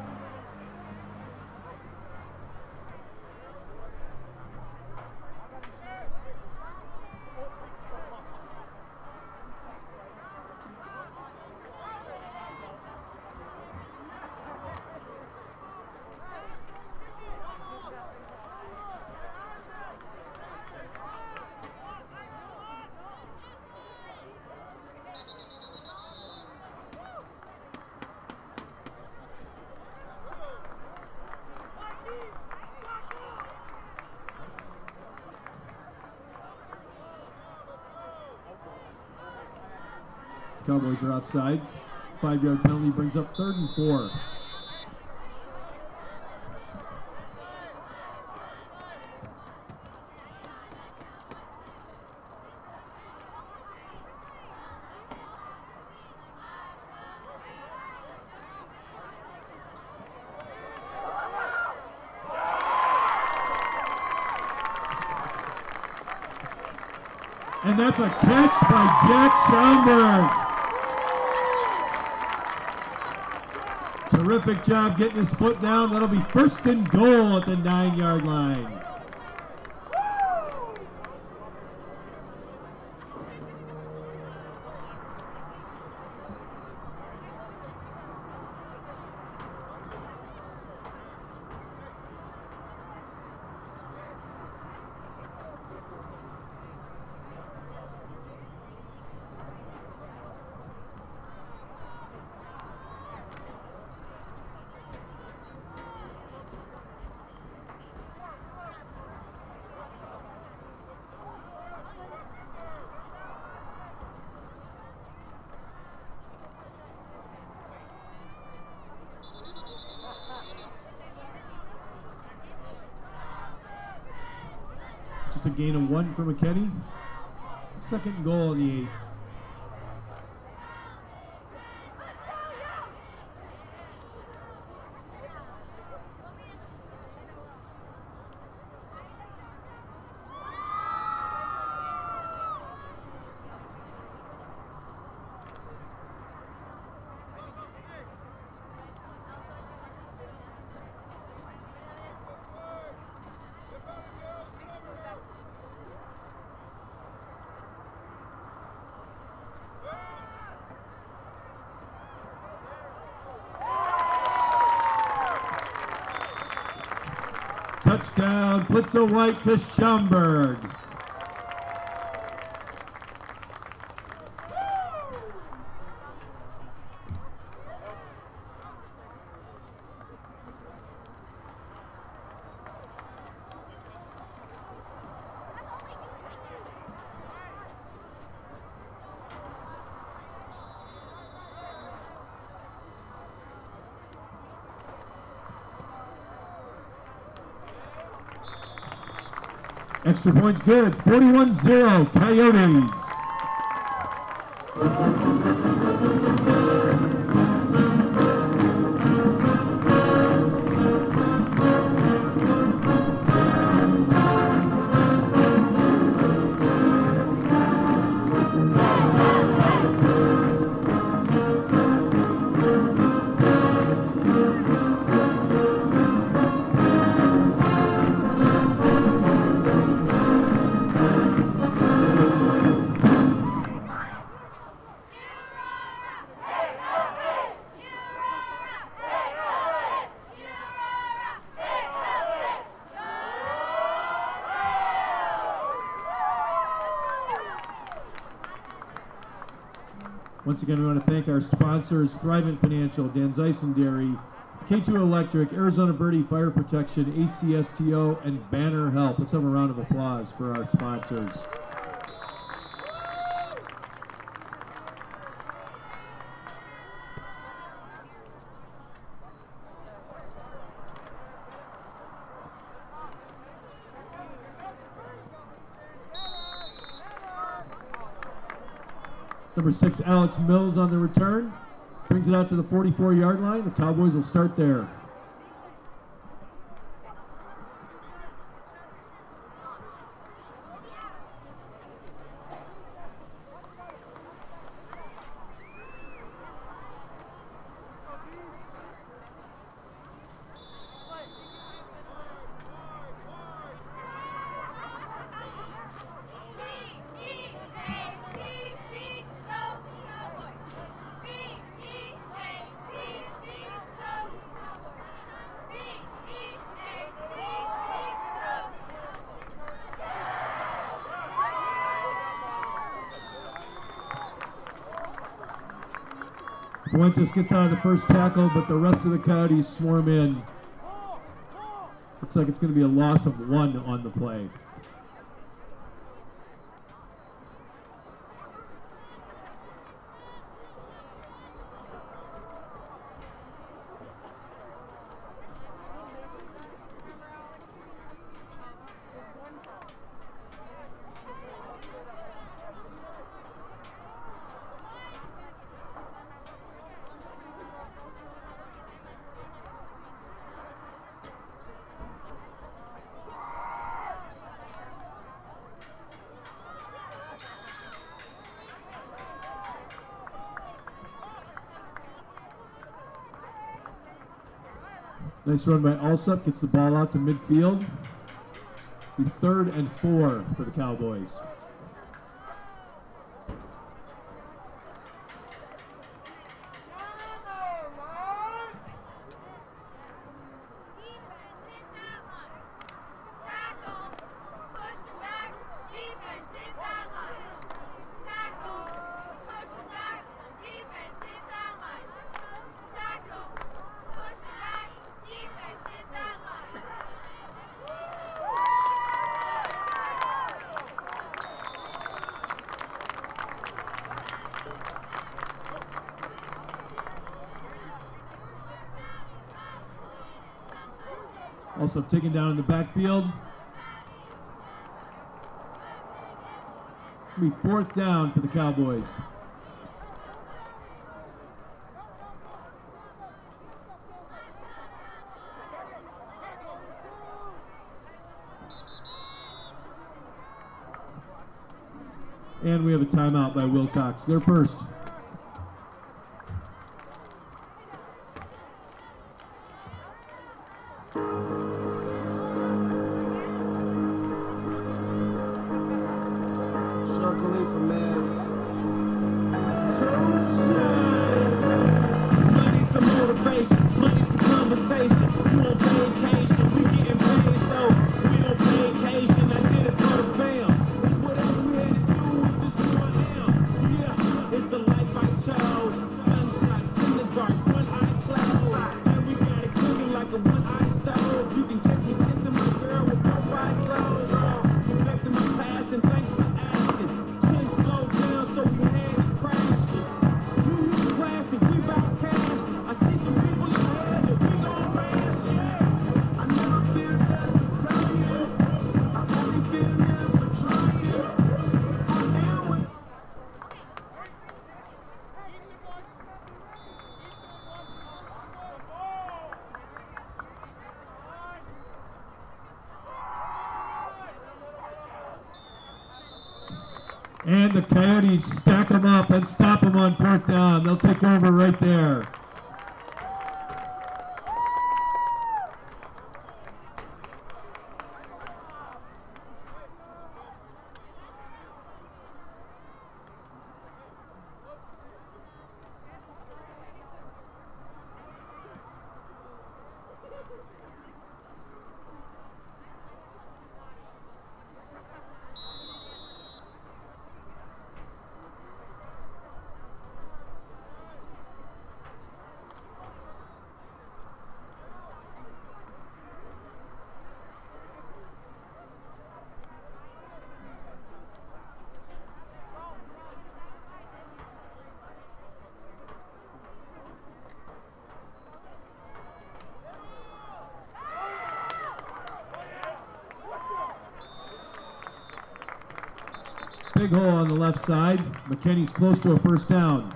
Cowboys are offside. 5-yard penalty brings up 3rd and 4. And that's a catch by Jack Schaumburg. Terrific job getting his foot down. That'll be 1st and goal at the 9-yard line. Just a gain of 1 for McKinney. 2nd goal in the 8th. Touchdown, Blitzer White to Schaumburg. Extra points good, 41-0, Coyotes. Once again, we want to thank our sponsors, Thrivent Financial, Dan Zeisen Dairy, K2 Electric, Arizona Birdie Fire Protection, ACSTO, and Banner Health. Let's have a round of applause for our sponsors. Number 6, Alex Mills on the return. Brings it out to the 44-yard line. The Cowboys will start there. Fuentes gets out of the first tackle, but the rest of the Coyotes swarm in. Looks like it's going to be a loss of 1 on the play. Nice run by Alsup, gets the ball out to midfield. The 3rd and 4 for the Cowboys. Also taken down in the backfield. It'll be 4th down for the Cowboys. And we have a timeout by Willcox. They're first. And the Coyotes stack them up and stop them on 4th down. They'll take over right there. Big hole on the left side. McKinney's close to a 1st down.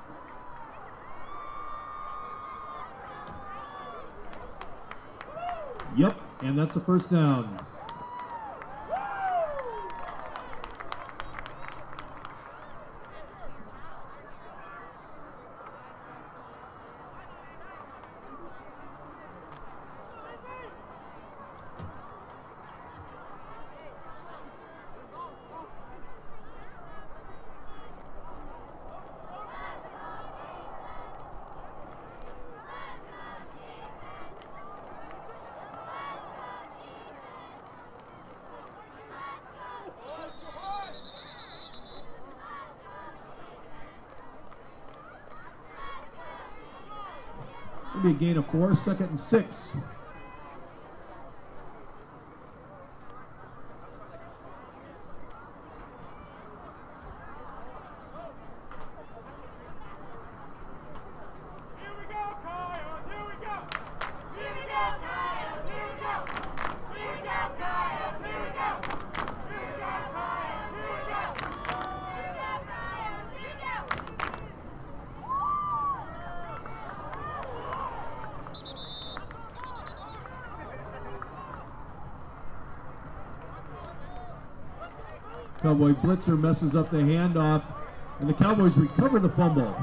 Yep, and that's a 1st down. be a gain of 4, 2nd and 6. Cowboy blitzer messes up the handoff, and the Cowboys recover the fumble.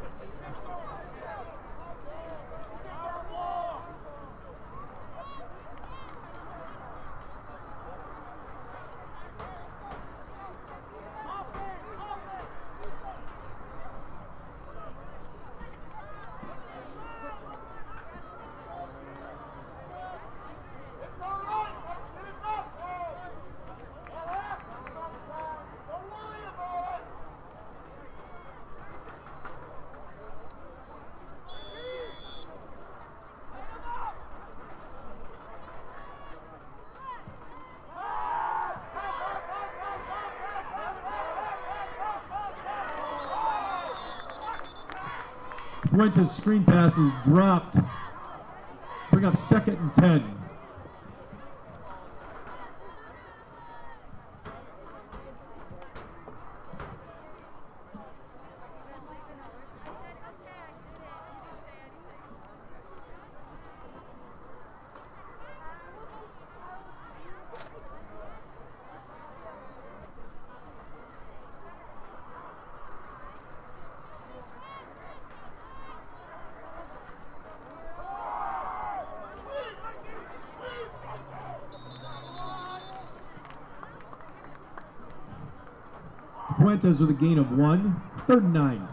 Fuentes' screen pass is dropped. Bring up 2nd and 10. Fuentes with a gain of 1, 3rd and 9.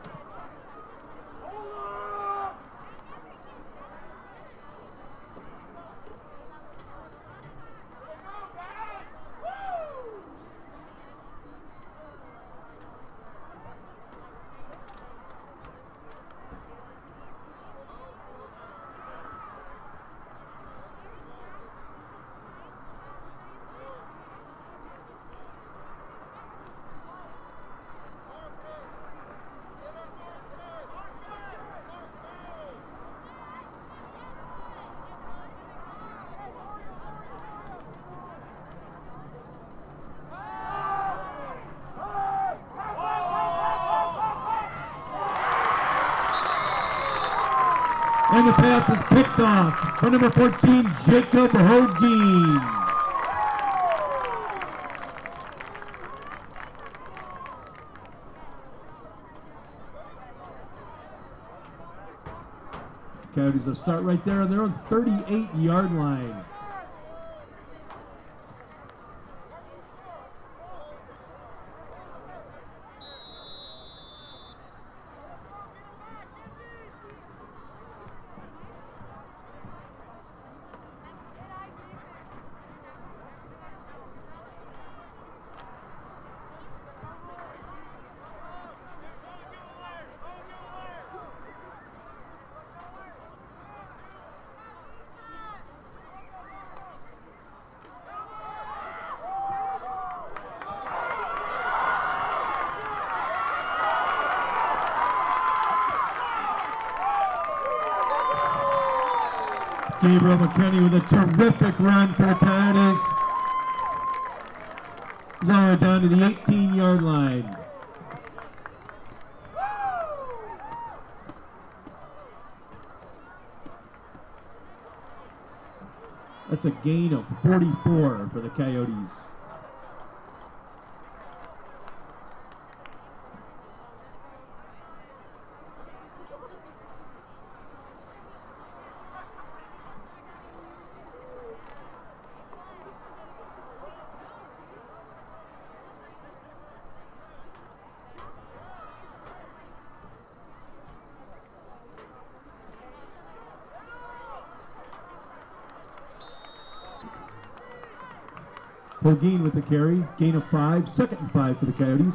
And the pass is picked off by number 14, Jacob Hodin. Coyotes will start right there on their own 38-yard line. Gabriel McKinney with a terrific run for the Coyotes. Now down to the 18-yard line. That's a gain of 44 for the Coyotes. Hodin with the carry, gain of 5, 2nd and 5 for the Coyotes.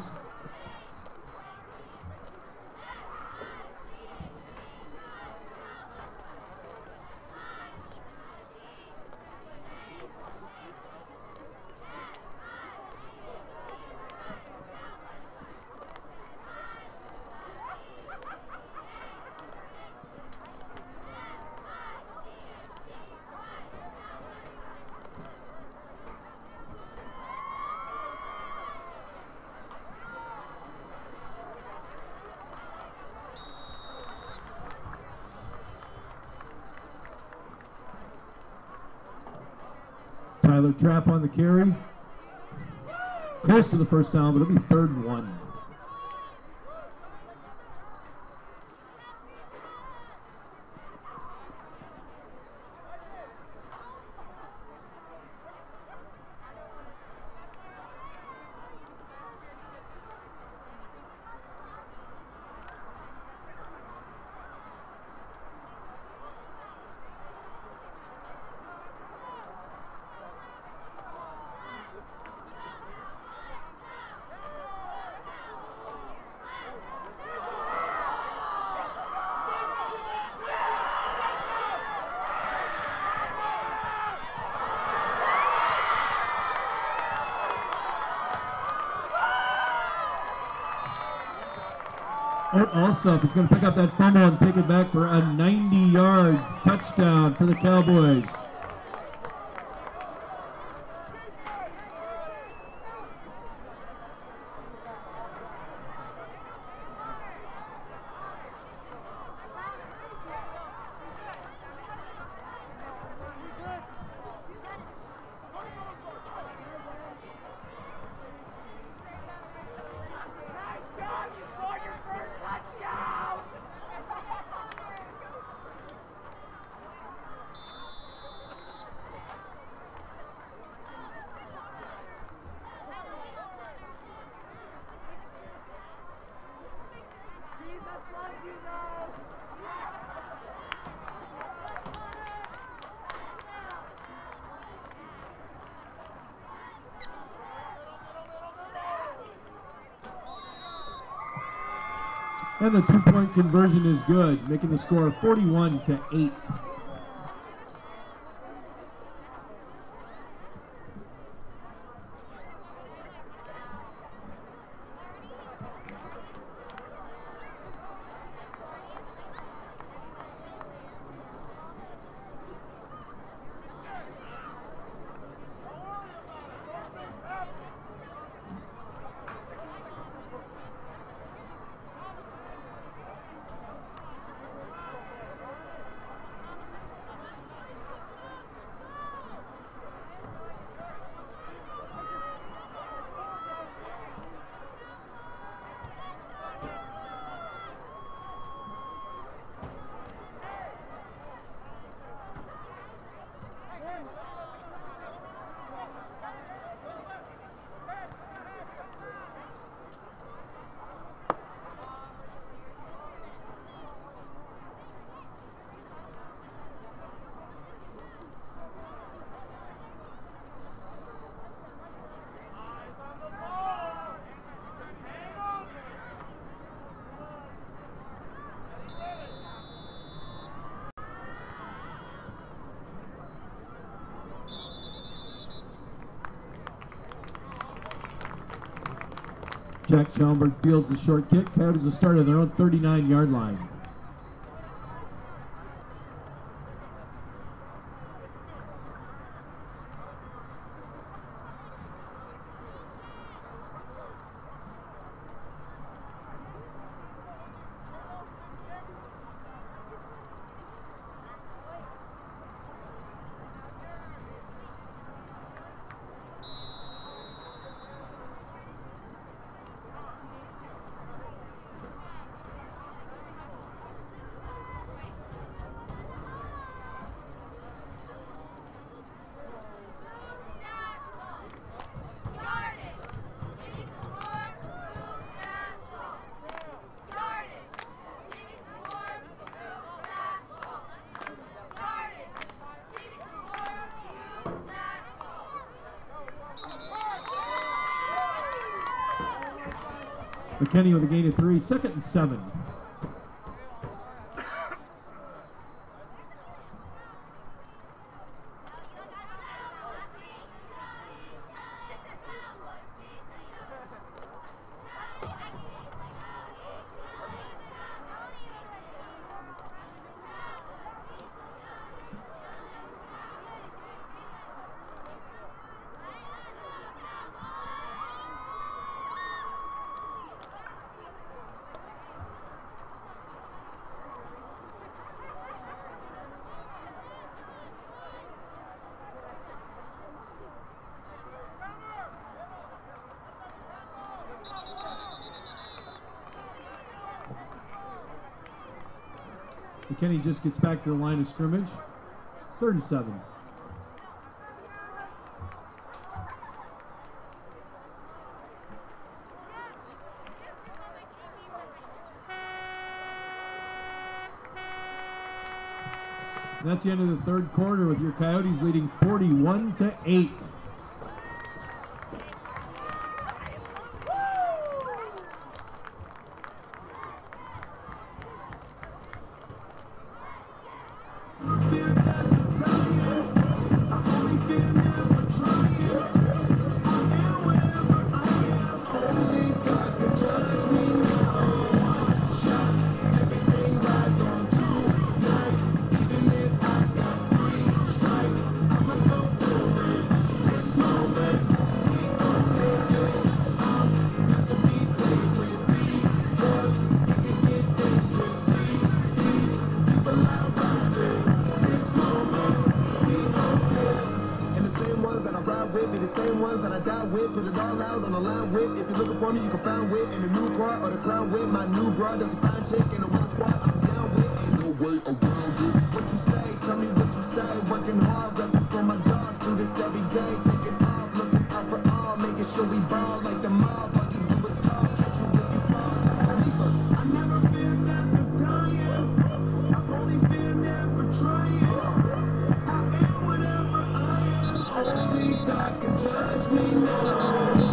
Tyler Trapp on the carry. Close to the first down, but it'll be 3rd and 1. Alsop is going to pick up that fumble and take it back for a 90-yard touchdown for the Cowboys. And the 2-point conversion is good, making the score 41-8. Jack Schaumburg fields the short kick. Cowboys will start at their own 39-yard line. McKinney with a gain of 3, 2nd and 7. McKinney just gets back to the line of scrimmage. 3rd and 7. And that's the end of the 3rd quarter with your Coyotes leading 41-8.
Put it all out on the line with. If you're looking for me, you can find wit in the new car or the crown with. My new bra does a fine chick in the one squad. I'm down with. Ain't no way around it. What you say? Tell me what you say. Working hard, repping for my dogs. Do this every day. Taking off, looking out for all, making sure we ball like the mob. All you do is talk. Catch you if you fall. I never fear never dying. I only fear never trying. I am whatever I am. Only God can judge me now.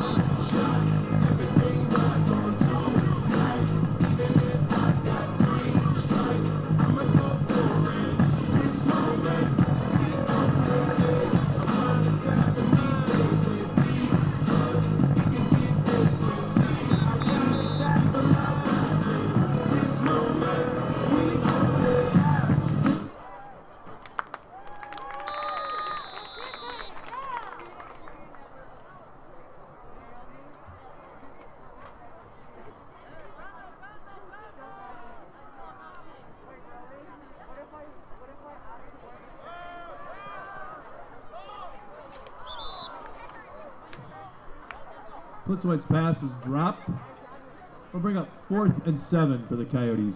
Blitzwhite's pass is dropped. We'll bring up 4th and 7 for the Coyotes.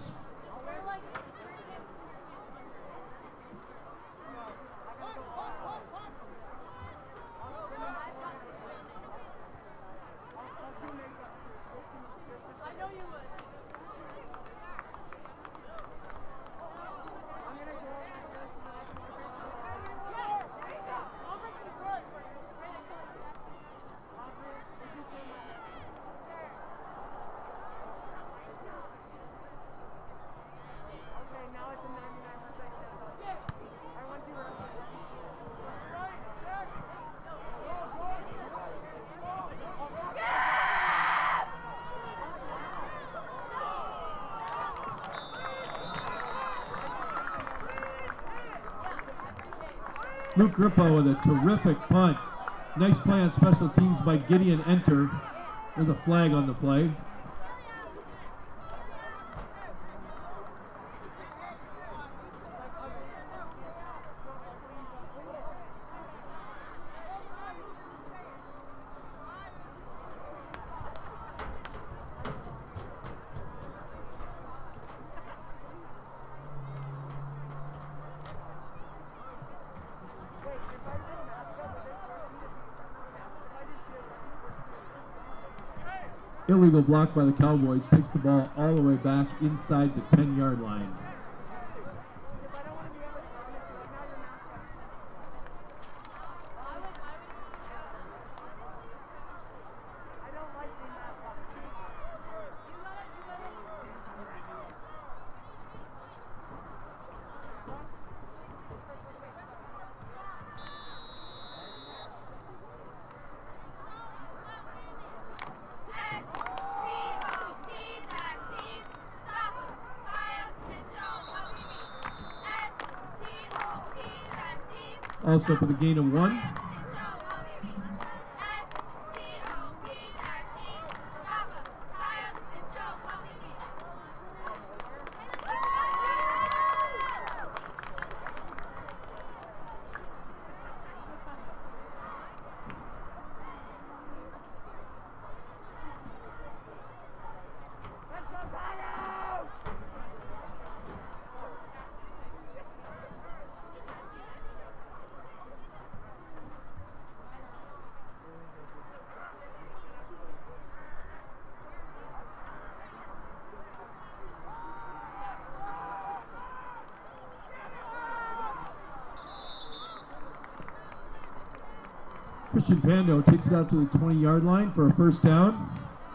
Luke Grippo with a terrific punt. Nice play on special teams by Gideon Enter. There's a flag on the play. Illegal block by the Cowboys, takes the ball all the way back inside the 10-yard line. Also for the gain of 1. Christian Pando takes it out to the 20-yard line for a first down.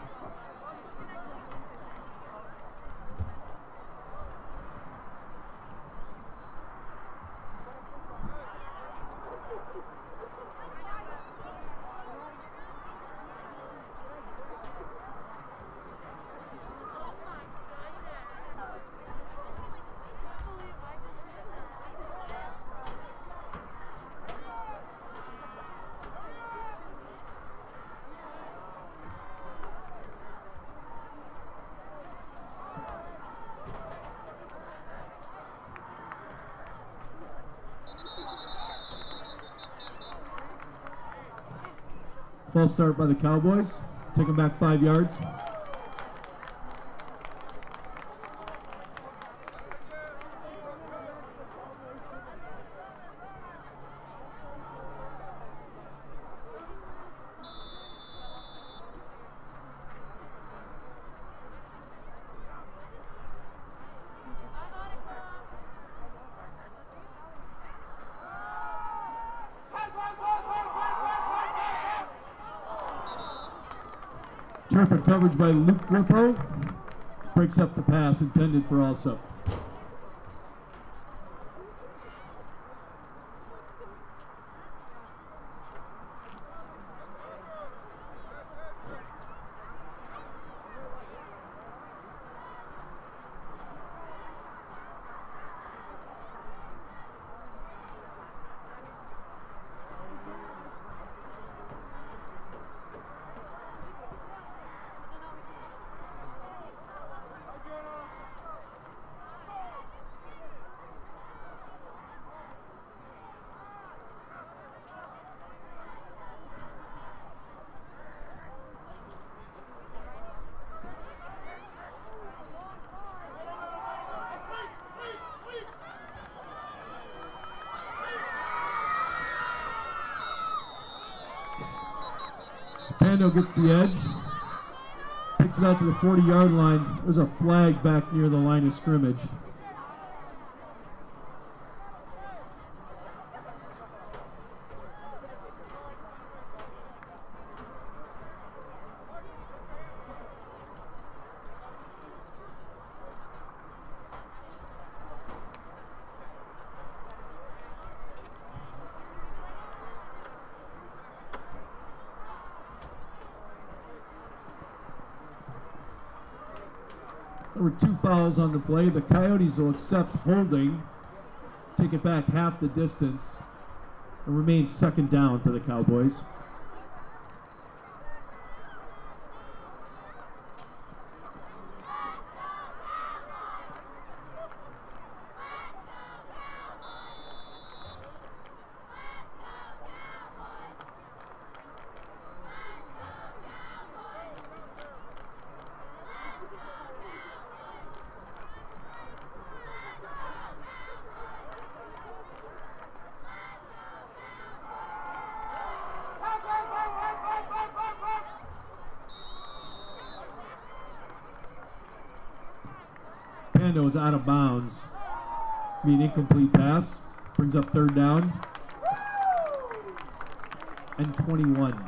False start by the Cowboys. Take them back 5 yards. Terrific coverage by Luke Grippo. Breaks up the pass intended for Alsop. Pando gets the edge, takes it out to the 40-yard line. There's a flag back near the line of scrimmage. There were 2 fouls on the play. The Coyotes will accept holding, take it back half the distance, and remain second down for the Cowboys. Pando is out of bounds. Be an incomplete pass. Brings up third down. And 21.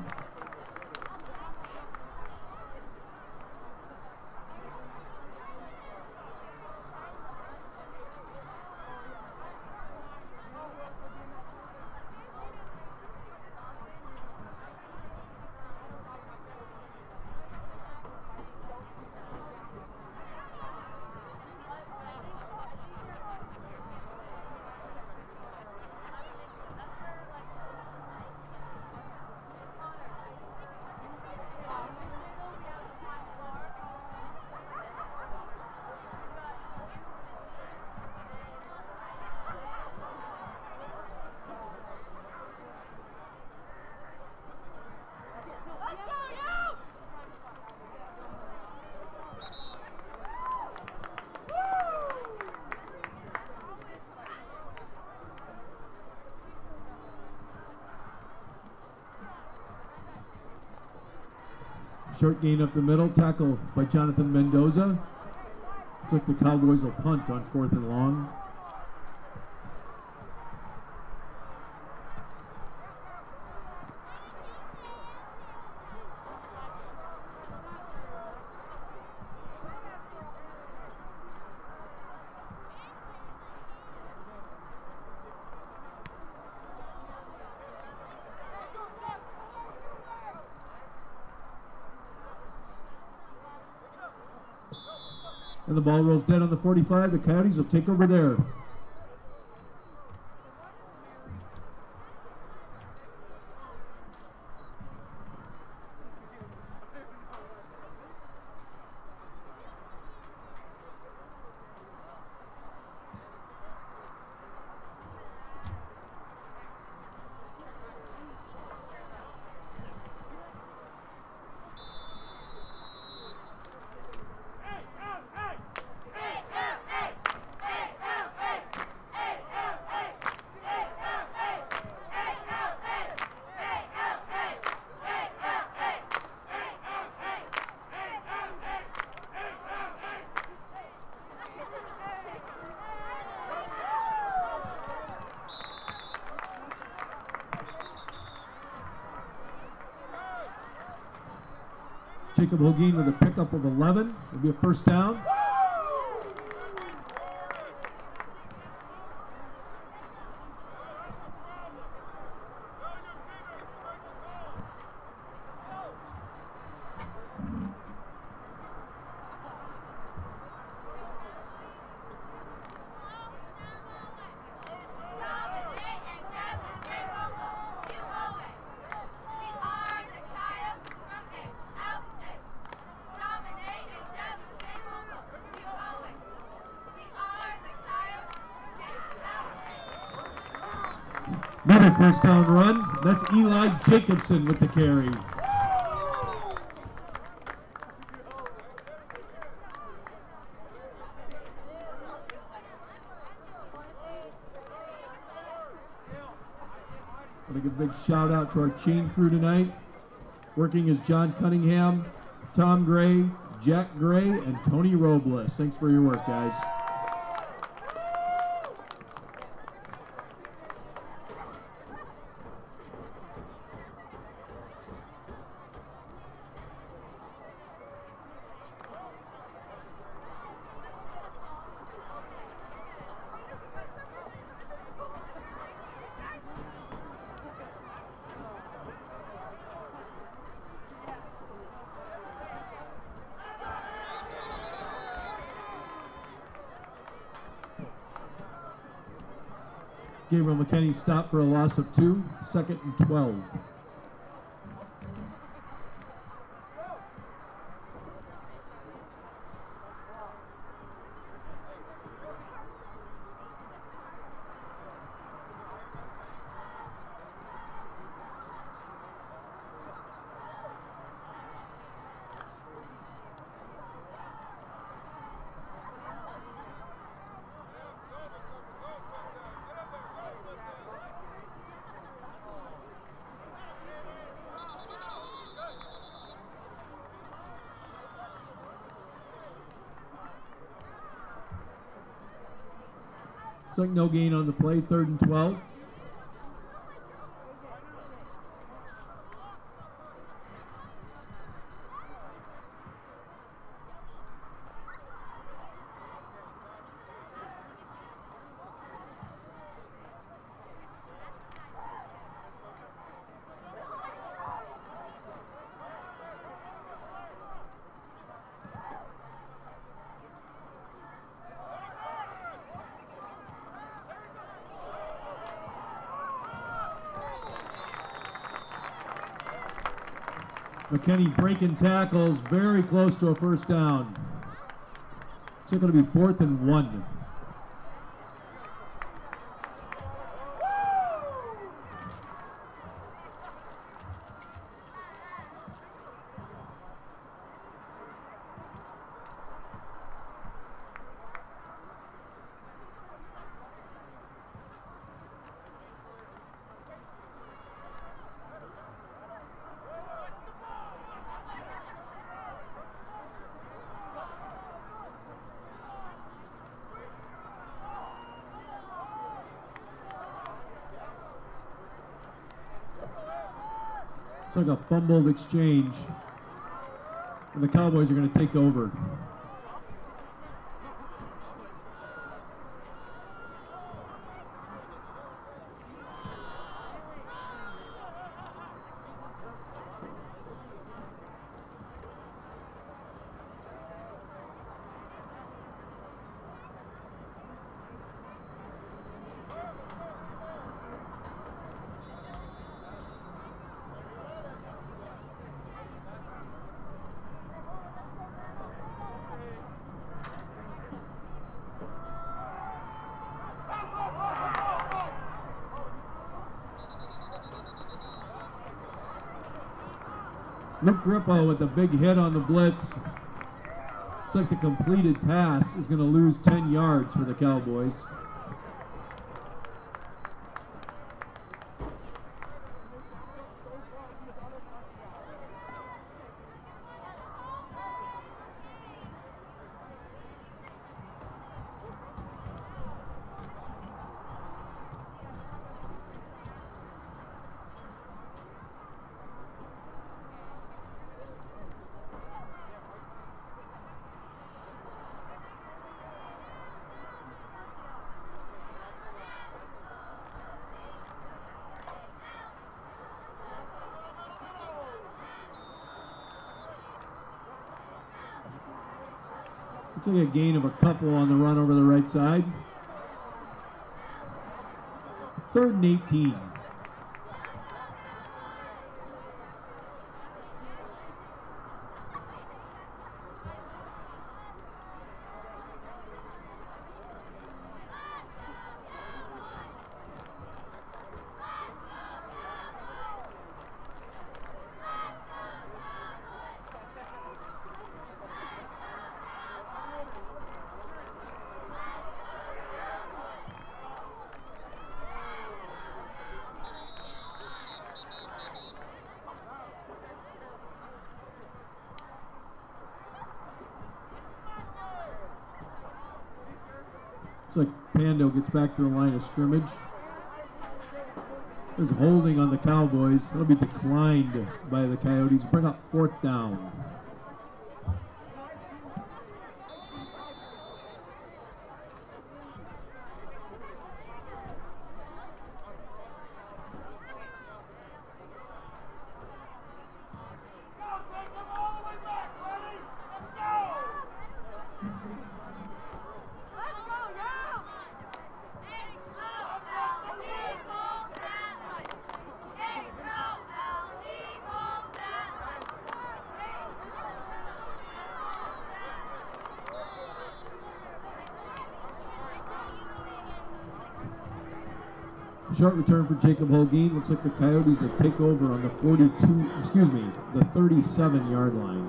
Short gain up the middle, tackle by Jonathan Mendoza. Looks like the Cowboys will punt on 4th and long. And the ball rolls dead on the 45. The Coyotes will take over there. Jacob Holguin with a pickup of 11. It'll be a first down. Another first down run. That's Eli Jacobson with the carry. Want to give a big shout out to our chain crew tonight. Working is John Cunningham, Tom Gray, Jack Gray, and Tony Robles. Thanks for your work, guys. Gabriel McKinney stopped for a loss of 2, 2nd and 12. Looks like no gain on the play, 3rd and 12. McKinney breaking tackles, very close to a first down. It's going to be 4th and 1. It's like a fumbled exchange, and the Cowboys are going to take over. Luke Grippo with a big hit on the blitz. Looks like the completed pass is going to lose 10 yards for the Cowboys. Looks like a gain of a couple on the run over the right side. 3rd and 18. Looks like Pando gets back to the line of scrimmage. There's holding on the Cowboys. That'll be declined by the Coyotes. Bring up 4th down. Short return for Jacob Holguin. Looks like the Coyotes will take over on the 37-yard line.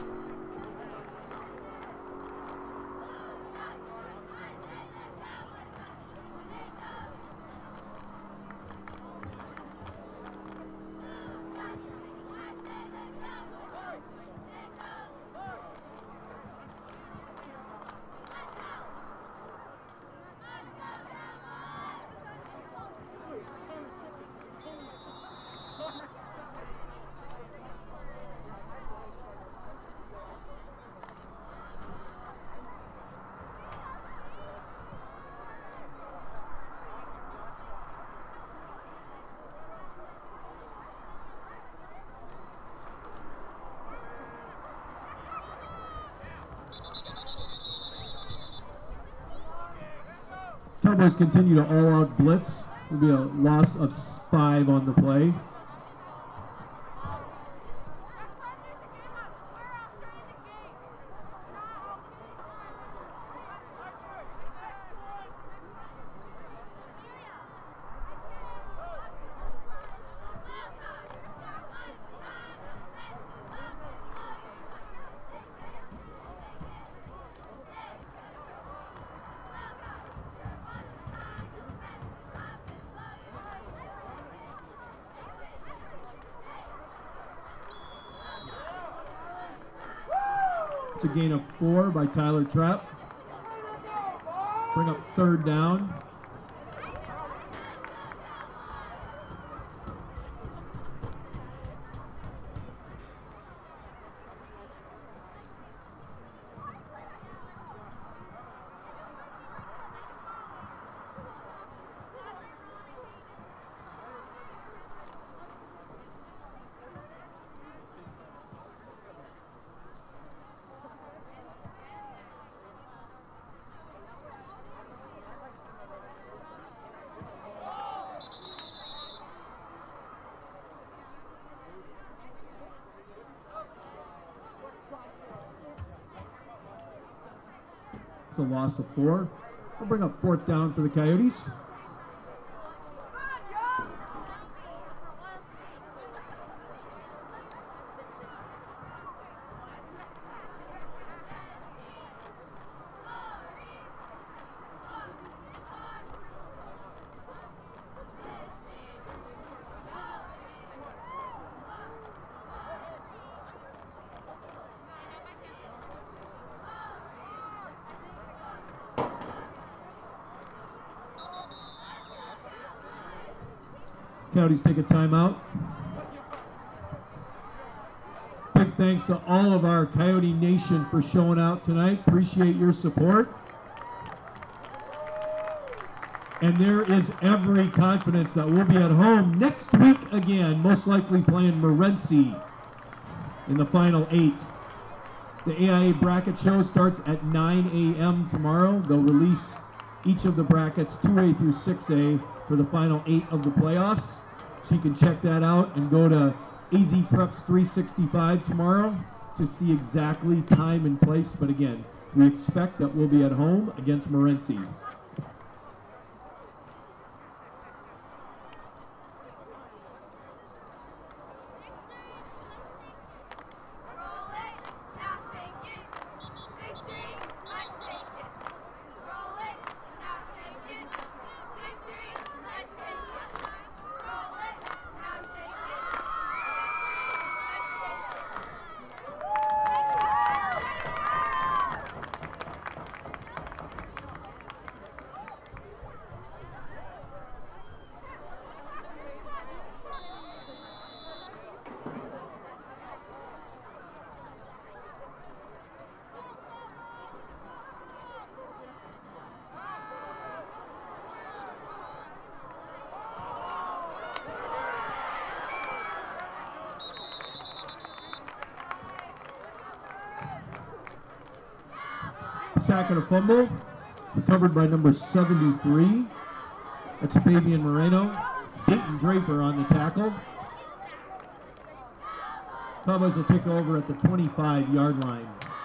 Cowboys continue to all-out blitz. There'll be a loss of 5 on the play. It's a gain of 4 by Tyler Trapp. Bring up 3rd down. A loss of 4. We'll bring up 4th down for the Coyotes. Coyotes take a timeout. Big thanks to all of our Coyote Nation for showing out tonight. Appreciate your support. And there is every confidence that we'll be at home next week again, most likely playing Morenci in the final 8. The AIA bracket show starts at 9 a.m. tomorrow. They'll release each of the brackets 2A through 6A for the final 8 of the playoffs. So you can check that out and go to AZ Preps 365 tomorrow to see exactly time and place. But again, we expect that we'll be at home against Morenci. Sack and a fumble, recovered by number 73. That's Fabian Moreno. Dayton Draper on the tackle. Cowboys will take over at the 25-yard line.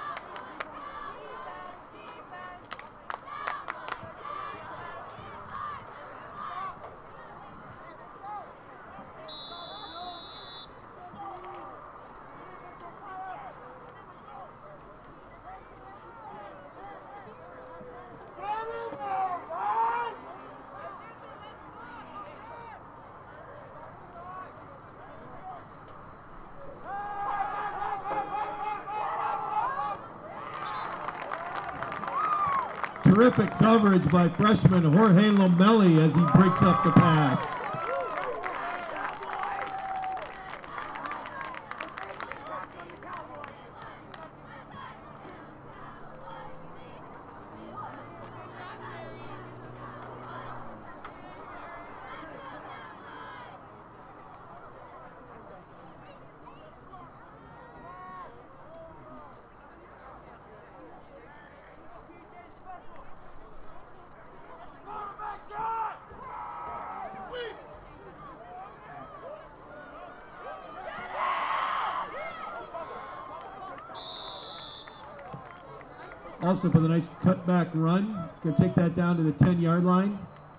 Terrific coverage by freshman Jorge Lomelli as he breaks up the pass. Also for the nice cutback run. Going to take that down to the 10-yard line.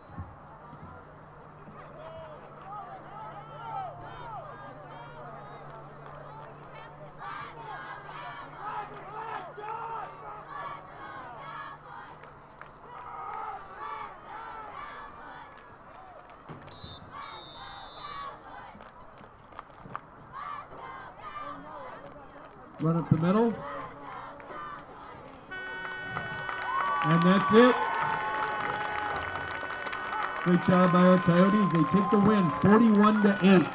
Run up the middle. And that's it. Great job by our Coyotes. They take the win, 41-8.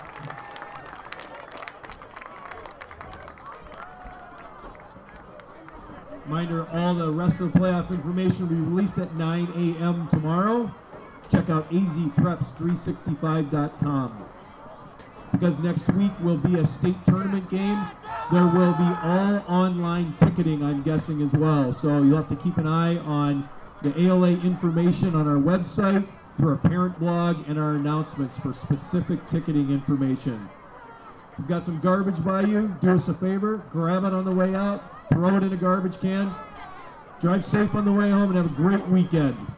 Reminder, all the rest of the playoff information will be released at 9 a.m. tomorrow. Check out azpreps365.com. Because next week will be a state tournament game, there will be all online ticketing, I'm guessing, as well. So you'll have to keep an eye on the ALA information on our website, through our parent blog, and our announcements for specific ticketing information. If you've got some garbage by you, do us a favor, grab it on the way out, throw it in a garbage can, drive safe on the way home, and have a great weekend.